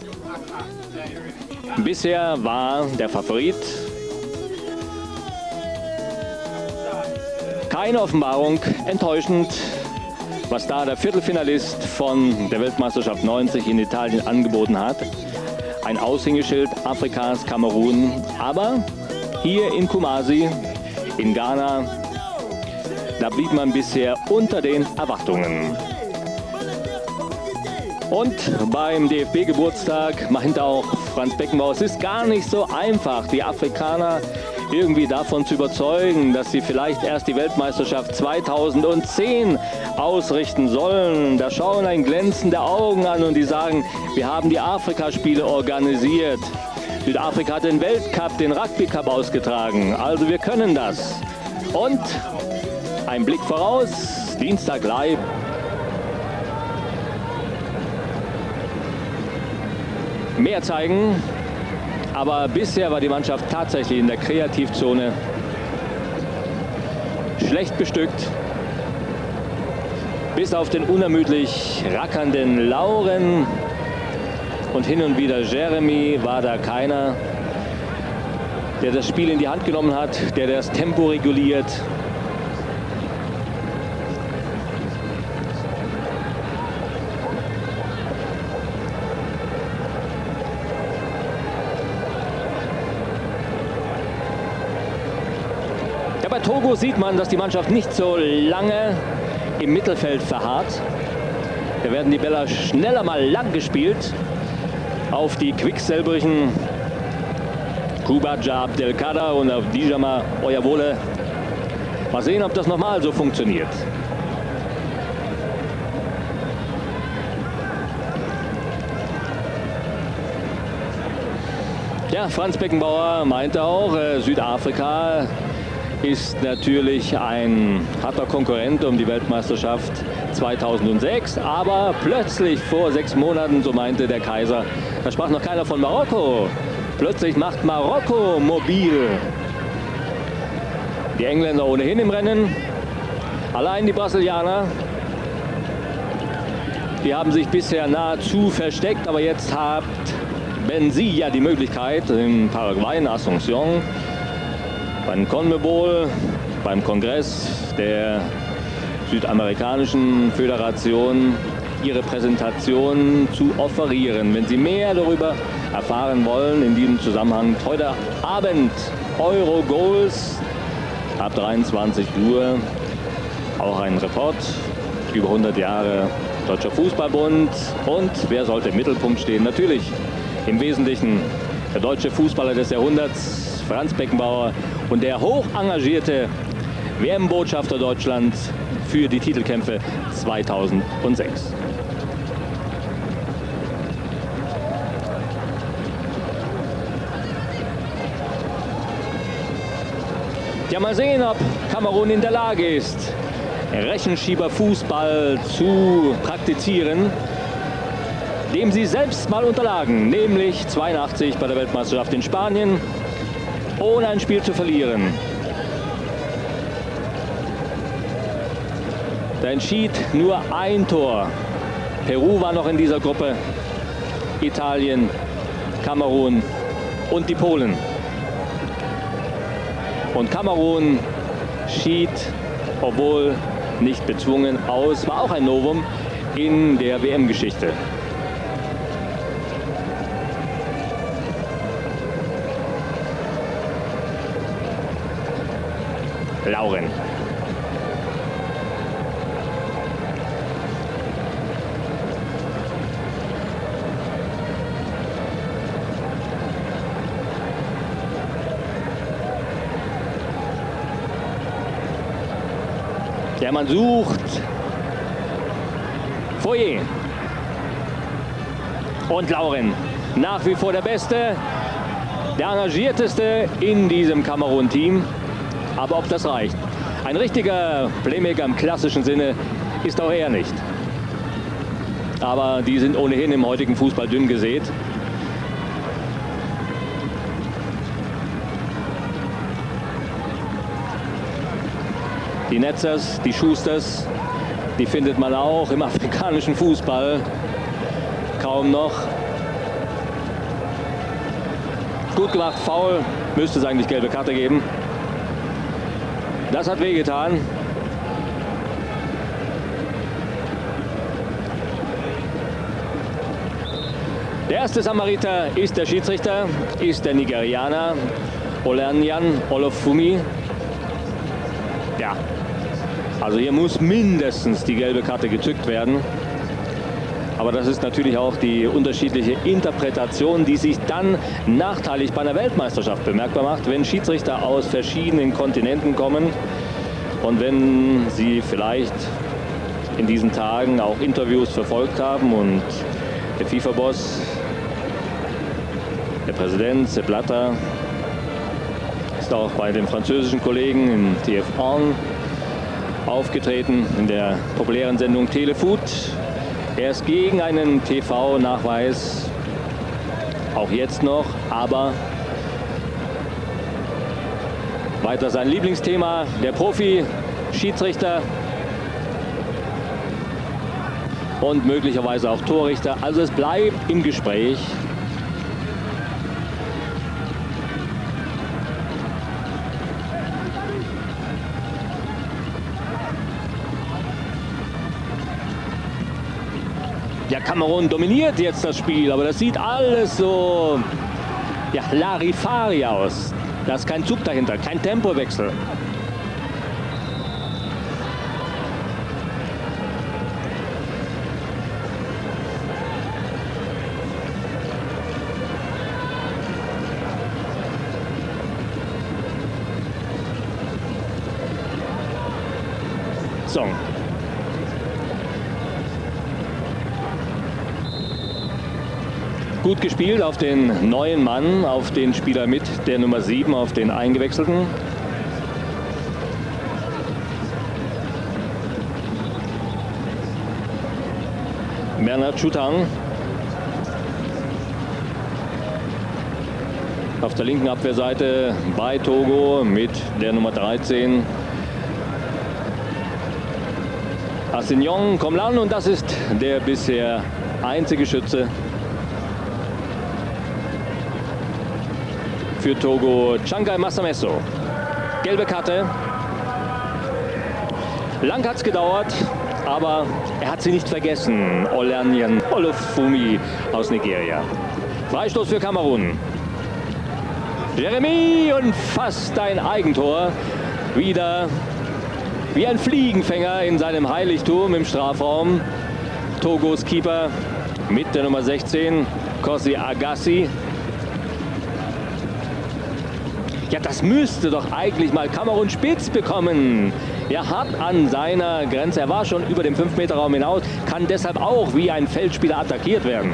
Bisher war der Favorit. Keine Offenbarung, enttäuschend, was da der Viertelfinalist von der Weltmeisterschaft neunzig in Italien angeboten hat. Ein Aushängeschild Afrikas, Kamerun, aber hier in Kumasi, in Ghana, da blieb man bisher unter den Erwartungen. Und beim D F B-Geburtstag meint auch Franz Beckenbauer, es ist gar nicht so einfach, die Afrikaner irgendwie davon zu überzeugen, dass sie vielleicht erst die Weltmeisterschaft zweitausendzehn ausrichten sollen. Da schauen ein Glänzen der Augen an und die sagen, wir haben die Afrikaspiele organisiert. Südafrika hat den Weltcup, den Rugby Cup ausgetragen. Also wir können das. Und ein Blick voraus, Dienstag live. Mehr zeigen, aber bisher war die Mannschaft tatsächlich in der Kreativzone schlecht bestückt. Bis auf den unermüdlich rackernden Lauren und hin und wieder Jeremy war da keiner, der das Spiel in die Hand genommen hat, der das Tempo reguliert. Bei Togo sieht man, dass die Mannschaft nicht so lange im Mittelfeld verharrt. Da werden die Bälle schneller mal lang gespielt auf die quicksilbrigen Kubaja Abdelkader und auf Djama Oyawole. Mal sehen, ob das nochmal so funktioniert. Ja, Franz Beckenbauer meinte auch, äh, Südafrika ist natürlich ein harter Konkurrent um die Weltmeisterschaft zweitausendsechs. Aber plötzlich vor sechs Monaten, so meinte der Kaiser, da sprach noch keiner von Marokko. Plötzlich macht Marokko mobil. Die Engländer ohnehin im Rennen. Allein die Brasilianer, die haben sich bisher nahezu versteckt, aber jetzt habt wenn Sie ja die Möglichkeit in Paraguay, in Asunción, beim CONMEBOL, beim Kongress der südamerikanischen Föderation Ihre Präsentation zu offerieren. Wenn Sie mehr darüber erfahren wollen, in diesem Zusammenhang heute Abend Euro Goals ab dreiundzwanzig Uhr, auch ein Report über hundert Jahre Deutscher Fußballbund. Und wer sollte im Mittelpunkt stehen? Natürlich im Wesentlichen der deutsche Fußballer des Jahrhunderts, Franz Beckenbauer, und der hoch engagierte W M-Botschafter Deutschlands für die Titelkämpfe zweitausendsechs. Ja, mal sehen, ob Kamerun in der Lage ist, Rechenschieber-Fußball zu praktizieren, dem sie selbst mal unterlagen, nämlich zweiundachtzig bei der Weltmeisterschaft in Spanien, ohne ein Spiel zu verlieren. Da entschied nur ein Tor. Peru war noch in dieser Gruppe, Italien, Kamerun und die Polen. Und Kamerun schied, obwohl nicht bezwungen, aus. War auch ein Novum in der W M-Geschichte. Lauren. Ja, man sucht Foyer. Und Lauren, nach wie vor der Beste, der engagierteste in diesem Kamerun-Team. Aber ob das reicht? Ein richtiger Playmaker im klassischen Sinne ist auch er nicht. Aber die sind ohnehin im heutigen Fußball dünn gesät. Die Netzers, die Schusters, die findet man auch im afrikanischen Fußball kaum noch. Gut gemacht, Foul, müsste es eigentlich gelbe Karte geben. Das hat wehgetan. Der erste Samariter ist der Schiedsrichter, ist der Nigerianer Olanyan Olofumi. Ja, also hier muss mindestens die gelbe Karte gezückt werden. Aber das ist natürlich auch die unterschiedliche Interpretation, die sich dann nachteilig bei einer Weltmeisterschaft bemerkbar macht, wenn Schiedsrichter aus verschiedenen Kontinenten kommen und wenn sie vielleicht in diesen Tagen auch Interviews verfolgt haben und der FIFA-Boss, der Präsident Sepp Blatter, ist auch bei den französischen Kollegen in T F eins aufgetreten, in der populären Sendung Telefoot. Er ist gegen einen T V-Nachweis, auch jetzt noch, aber weiter sein Lieblingsthema, der Profi-Schiedsrichter und möglicherweise auch Torrichter. Also es bleibt im Gespräch. Ja, Kamerun dominiert jetzt das Spiel, aber das sieht alles so, ja, Larifari aus. Da ist kein Zug dahinter, kein Tempowechsel. Song. Gut gespielt auf den neuen Mann, auf den Spieler mit der Nummer sieben, auf den eingewechselten. Bernard Chutang. Auf der linken Abwehrseite bei Togo mit der Nummer dreizehn. Assignon Komlan, und das ist der bisher einzige Schütze für Togo, Changai Masameso. Gelbe Karte. Lang hat es gedauert, aber er hat sie nicht vergessen. Olanyan Olufumi aus Nigeria. Freistoß für Kamerun. Jeremy und fast ein Eigentor. Wieder wie ein Fliegenfänger in seinem Heiligtum im Strafraum. Togos Keeper mit der Nummer sechzehn, Kosi Agassi. Ja, das müsste doch eigentlich mal Kamerun spitz bekommen. Er hat an seiner Grenze, er war schon über dem fünf Meter Raum hinaus, kann deshalb auch wie ein Feldspieler attackiert werden.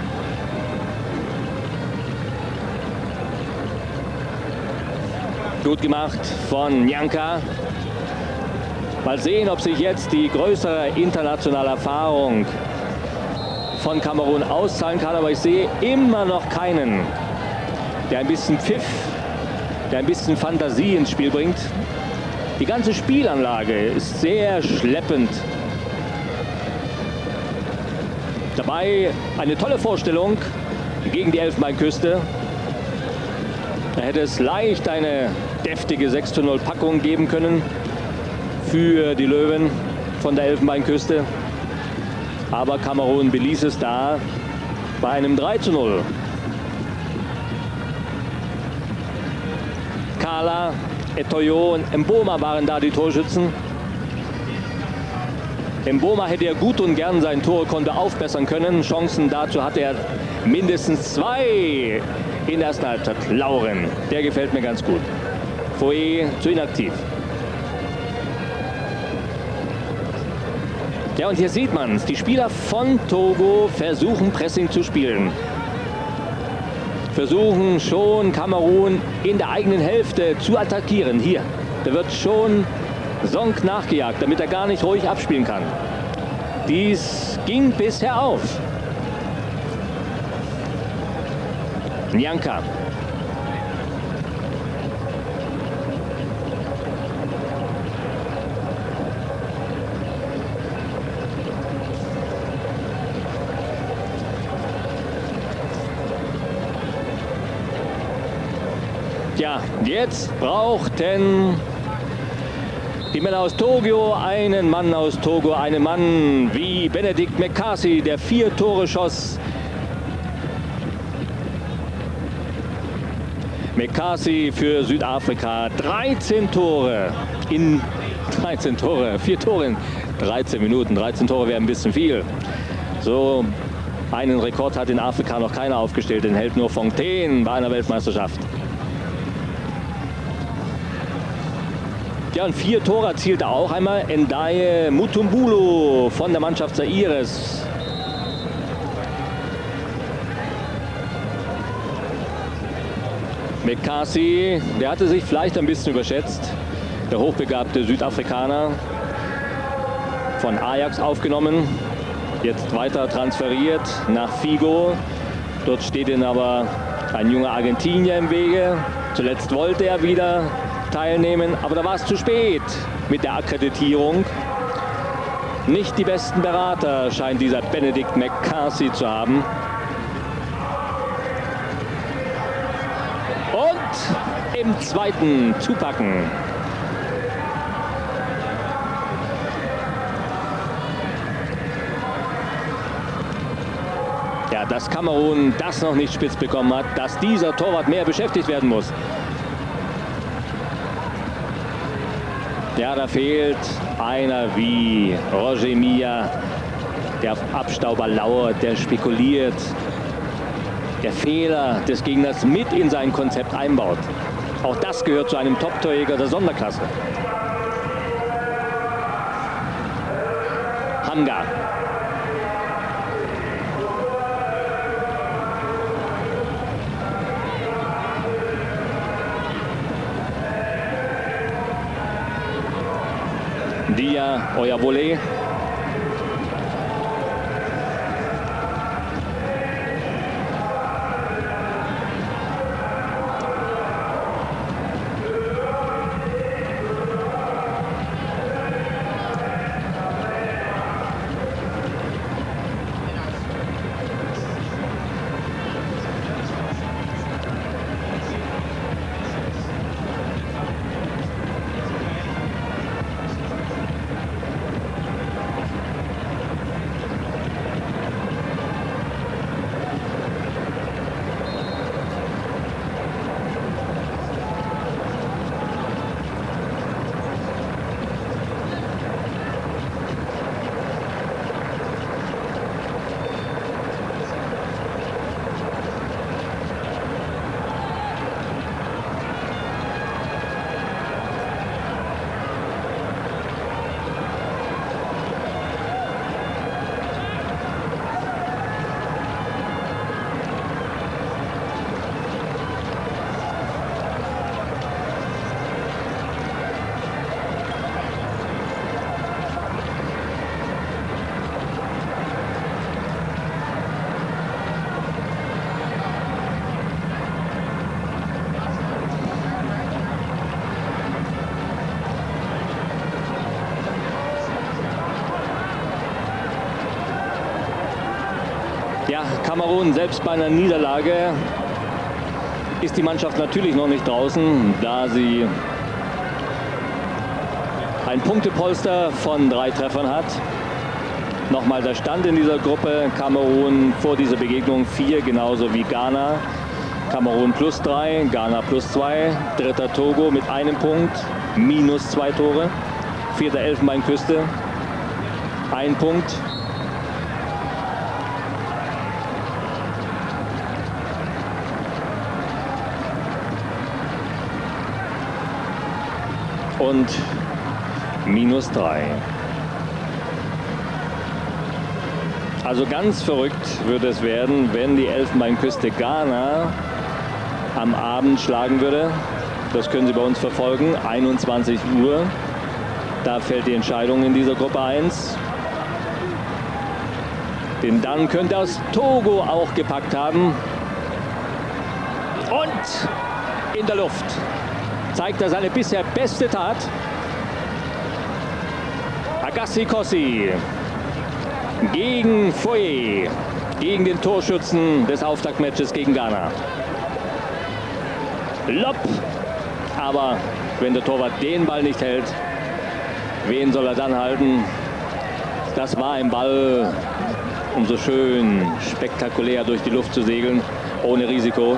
Gut gemacht von Nyanka. Mal sehen, ob sich jetzt die größere internationale Erfahrung von Kamerun auszahlen kann. Aber ich sehe immer noch keinen, der ein bisschen Pfiff, der ein bisschen Fantasie ins Spiel bringt. Die ganze Spielanlage ist sehr schleppend. Dabei eine tolle Vorstellung gegen die Elfenbeinküste. Da hätte es leicht eine deftige sechs zu null Packung geben können für die Löwen von der Elfenbeinküste. Aber Kamerun beließ es da bei einem drei zu null. Kala, Etoyo und Mboma waren da die Torschützen. Mboma hätte ja gut und gern sein Torkonto aufbessern können. Chancen dazu hatte er mindestens zwei in der ersten Halbzeit. Lauren, der gefällt mir ganz gut. Foe zu inaktiv. Ja, und hier sieht man es. Die Spieler von Togo versuchen Pressing zu spielen. Versuchen schon Kamerun in der eigenen Hälfte zu attackieren. Hier, da wird schon Sonk nachgejagt, damit er gar nicht ruhig abspielen kann. Dies ging bisher auf. Nyanka. Ja, jetzt brauchten die Männer aus Togo einen Mann aus Togo, einen Mann wie Benedict Mekasi, der vier Tore schoss. Mekasi für Südafrika, dreizehn Tore in dreizehn Tore, vier Tore in dreizehn Minuten. dreizehn Tore wäre ein bisschen viel. So einen Rekord hat in Afrika noch keiner aufgestellt, den hält nur Fontaine bei einer Weltmeisterschaft. Ja, und vier Tore erzielte auch einmal Ndaye Mutumbulu von der Mannschaft Zaires. Mekasi, der hatte sich vielleicht ein bisschen überschätzt. Der hochbegabte Südafrikaner, von Ajax aufgenommen, jetzt weiter transferiert nach Figo. Dort steht ihm aber ein junger Argentinier im Wege. Zuletzt wollte er wieder teilnehmen, aber da war es zu spät mit der Akkreditierung. Nicht die besten Berater scheint dieser Benedict Mekasi zu haben. Und im zweiten zupacken. Ja, dass Kamerun das noch nicht spitz bekommen hat, dass dieser Torwart mehr beschäftigt werden muss. Ja, da fehlt einer wie Roger Milla, der auf Abstauber lauert, der spekuliert, der Fehler des Gegners mit in sein Konzept einbaut. Auch das gehört zu einem Top-Torjäger der Sonderklasse. Hanga. Dia Oyabole. Ja, Kamerun, selbst bei einer Niederlage ist die Mannschaft natürlich noch nicht draußen, da sie ein Punktepolster von drei Treffern hat. Nochmal der Stand in dieser Gruppe: Kamerun vor dieser Begegnung vier, genauso wie Ghana. Kamerun plus drei, Ghana plus zwei. Dritter Togo mit einem Punkt, minus zwei Tore. Vierter Elfenbeinküste, ein Punkt. Und minus drei. Also ganz verrückt würde es werden, wenn die Elfenbeinküste Ghana am Abend schlagen würde. Das können Sie bei uns verfolgen, einundzwanzig Uhr. Da fällt die Entscheidung in dieser Gruppe eins. Denn dann könnte aus Togo auch gepackt haben. Und in der Luft zeigt er seine bisher beste Tat. Agassi Kossi gegen Foye, gegen den Torschützen des Auftaktmatches gegen Ghana. Lob, aber wenn der Torwart den Ball nicht hält, wen soll er dann halten? Das war ein Ball, um so schön spektakulär durch die Luft zu segeln, ohne Risiko.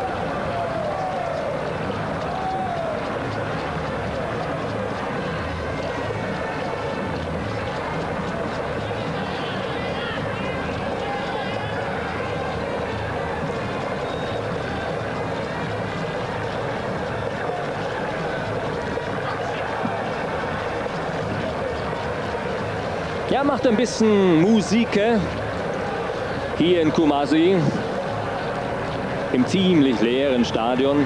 Ja, macht ein bisschen Musik hier in Kumasi, im ziemlich leeren Stadion.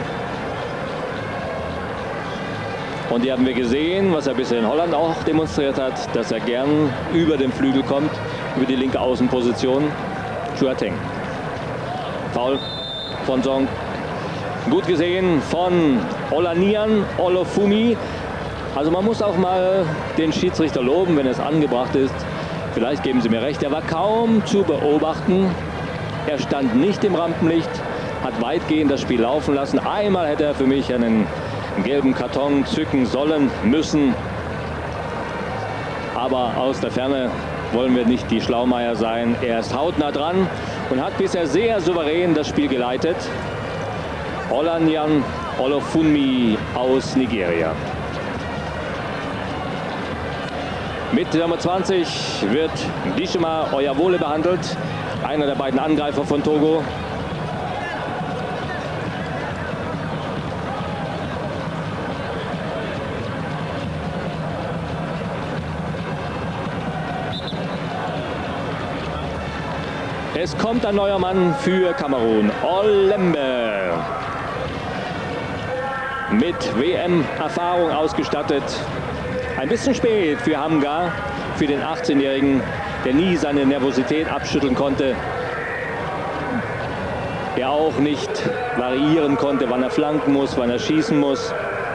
Und hier haben wir gesehen, was er bisher in Holland auch demonstriert hat, dass er gern über den Flügel kommt, über die linke Außenposition. Chuateng. Foul von Song. Gut gesehen von Olaniyan Olofumi. Also man muss auch mal den Schiedsrichter loben, wenn es angebracht ist. Vielleicht geben Sie mir recht, er war kaum zu beobachten. Er stand nicht im Rampenlicht, hat weitgehend das Spiel laufen lassen. Einmal hätte er für mich einen gelben Karton zücken sollen, müssen. Aber aus der Ferne wollen wir nicht die Schlaumeier sein. Er ist hautnah dran und hat bisher sehr souverän das Spiel geleitet. Olaniyan Olofumi aus Nigeria. Mit Nummer zwanzig wird Dishima Oyawole behandelt, einer der beiden Angreifer von Togo. Es kommt ein neuer Mann für Kamerun, Olembe. Mit W M-Erfahrung ausgestattet. Ein bisschen spät für Hamga, für den achtzehnjährigen, der nie seine Nervosität abschütteln konnte. Der auch nicht variieren konnte, wann er flanken muss, wann er schießen muss.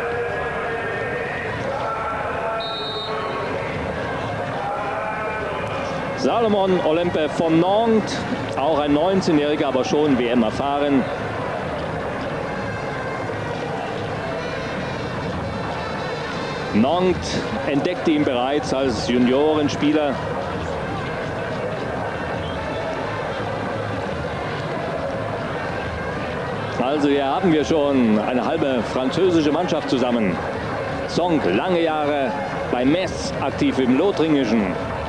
Salomon Olembe von Nantes, auch ein neunzehnjähriger, aber schon W M erfahren. Nantes entdeckte ihn bereits als Juniorenspieler. Also hier haben wir schon eine halbe französische Mannschaft zusammen. Song, lange Jahre bei Metz aktiv im Lothringischen.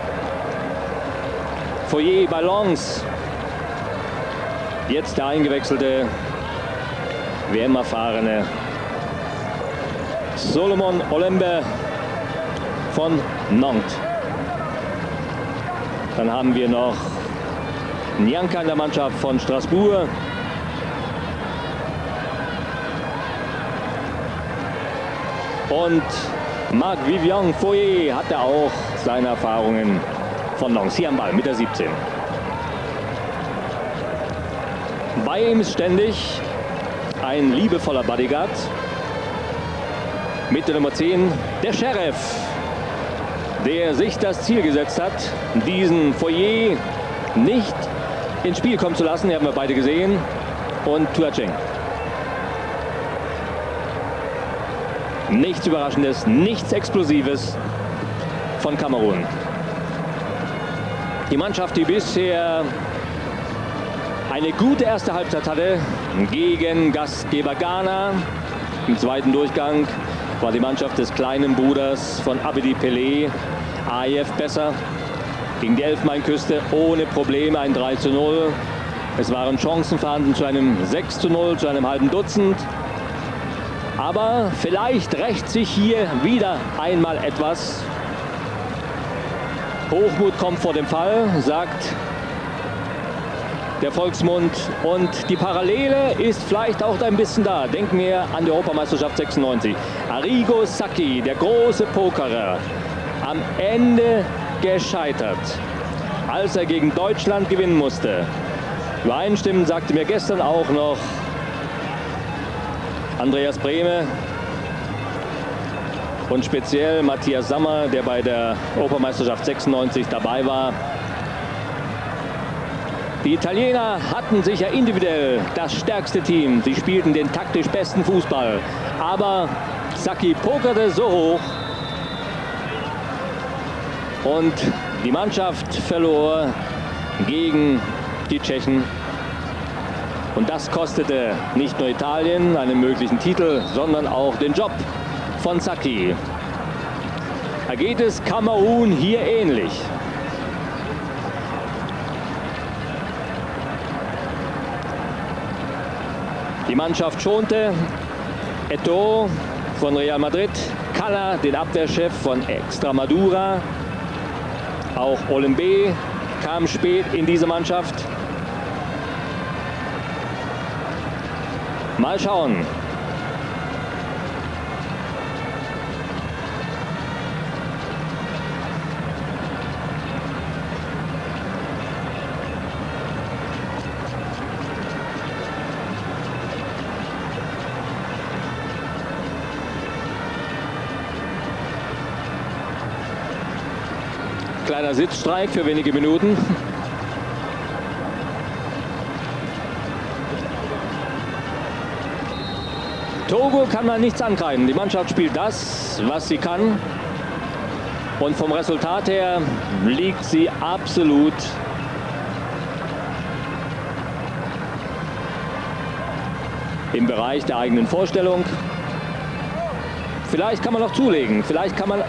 Foye bei Lens. Jetzt der eingewechselte W M-erfahrene Salomon Olembe von Nantes. Dann haben wir noch Nyanka in der Mannschaft von Strasbourg. Und Marc-Vivian Foye hatte auch seine Erfahrungen von Nantes. Hier am Ball mit der siebzehn. Bei ihm ist ständig ein liebevoller Bodyguard. Mit der Nummer zehn, der Sheriff, der sich das Ziel gesetzt hat, diesen Foye nicht ins Spiel kommen zu lassen. Die haben wir beide gesehen. Und Tuacheng. Nichts Überraschendes, nichts Explosives von Kamerun. Die Mannschaft, die bisher eine gute erste Halbzeit hatte gegen Gastgeber Ghana. Im zweiten Durchgang war die Mannschaft des kleinen Bruders von Abedi Pelé, A I F, besser. Gegen die Elfenbeinküste ohne Probleme ein drei zu null. Es waren Chancen vorhanden zu einem sechs zu null, zu einem halben Dutzend. Aber vielleicht rächt sich hier wieder einmal etwas. Hochmut kommt vor dem Fall, sagt der Volksmund. Und die Parallele ist vielleicht auch ein bisschen da. Denken wir an die Europameisterschaft sechsundneunzig. Arrigo Sacchi, der große Pokerer, am Ende gescheitert, als er gegen Deutschland gewinnen musste. Übereinstimmend sagte mir gestern auch noch Andreas Brehme und speziell Matthias Sammer, der bei der Europameisterschaft sechsundneunzig dabei war. Die Italiener hatten sicher individuell das stärkste Team. Sie spielten den taktisch besten Fußball. Aber Sacchi pokerte so hoch und die Mannschaft verlor gegen die Tschechen. Und das kostete nicht nur Italien einen möglichen Titel, sondern auch den Job von Sacchi. Da geht es Kamerun hier ähnlich. Die Mannschaft schonte Eto'o von Real Madrid, Kalla, den Abwehrchef von Extremadura. Auch Olembe kam spät in diese Mannschaft. Mal schauen. Kleiner Sitzstreik für wenige Minuten. Togo kann man nichts ankreiden. Die Mannschaft spielt das, was sie kann. Und vom Resultat her liegt sie absolut im Bereich der eigenen Vorstellung. Vielleicht kann man noch zulegen. Vielleicht kann man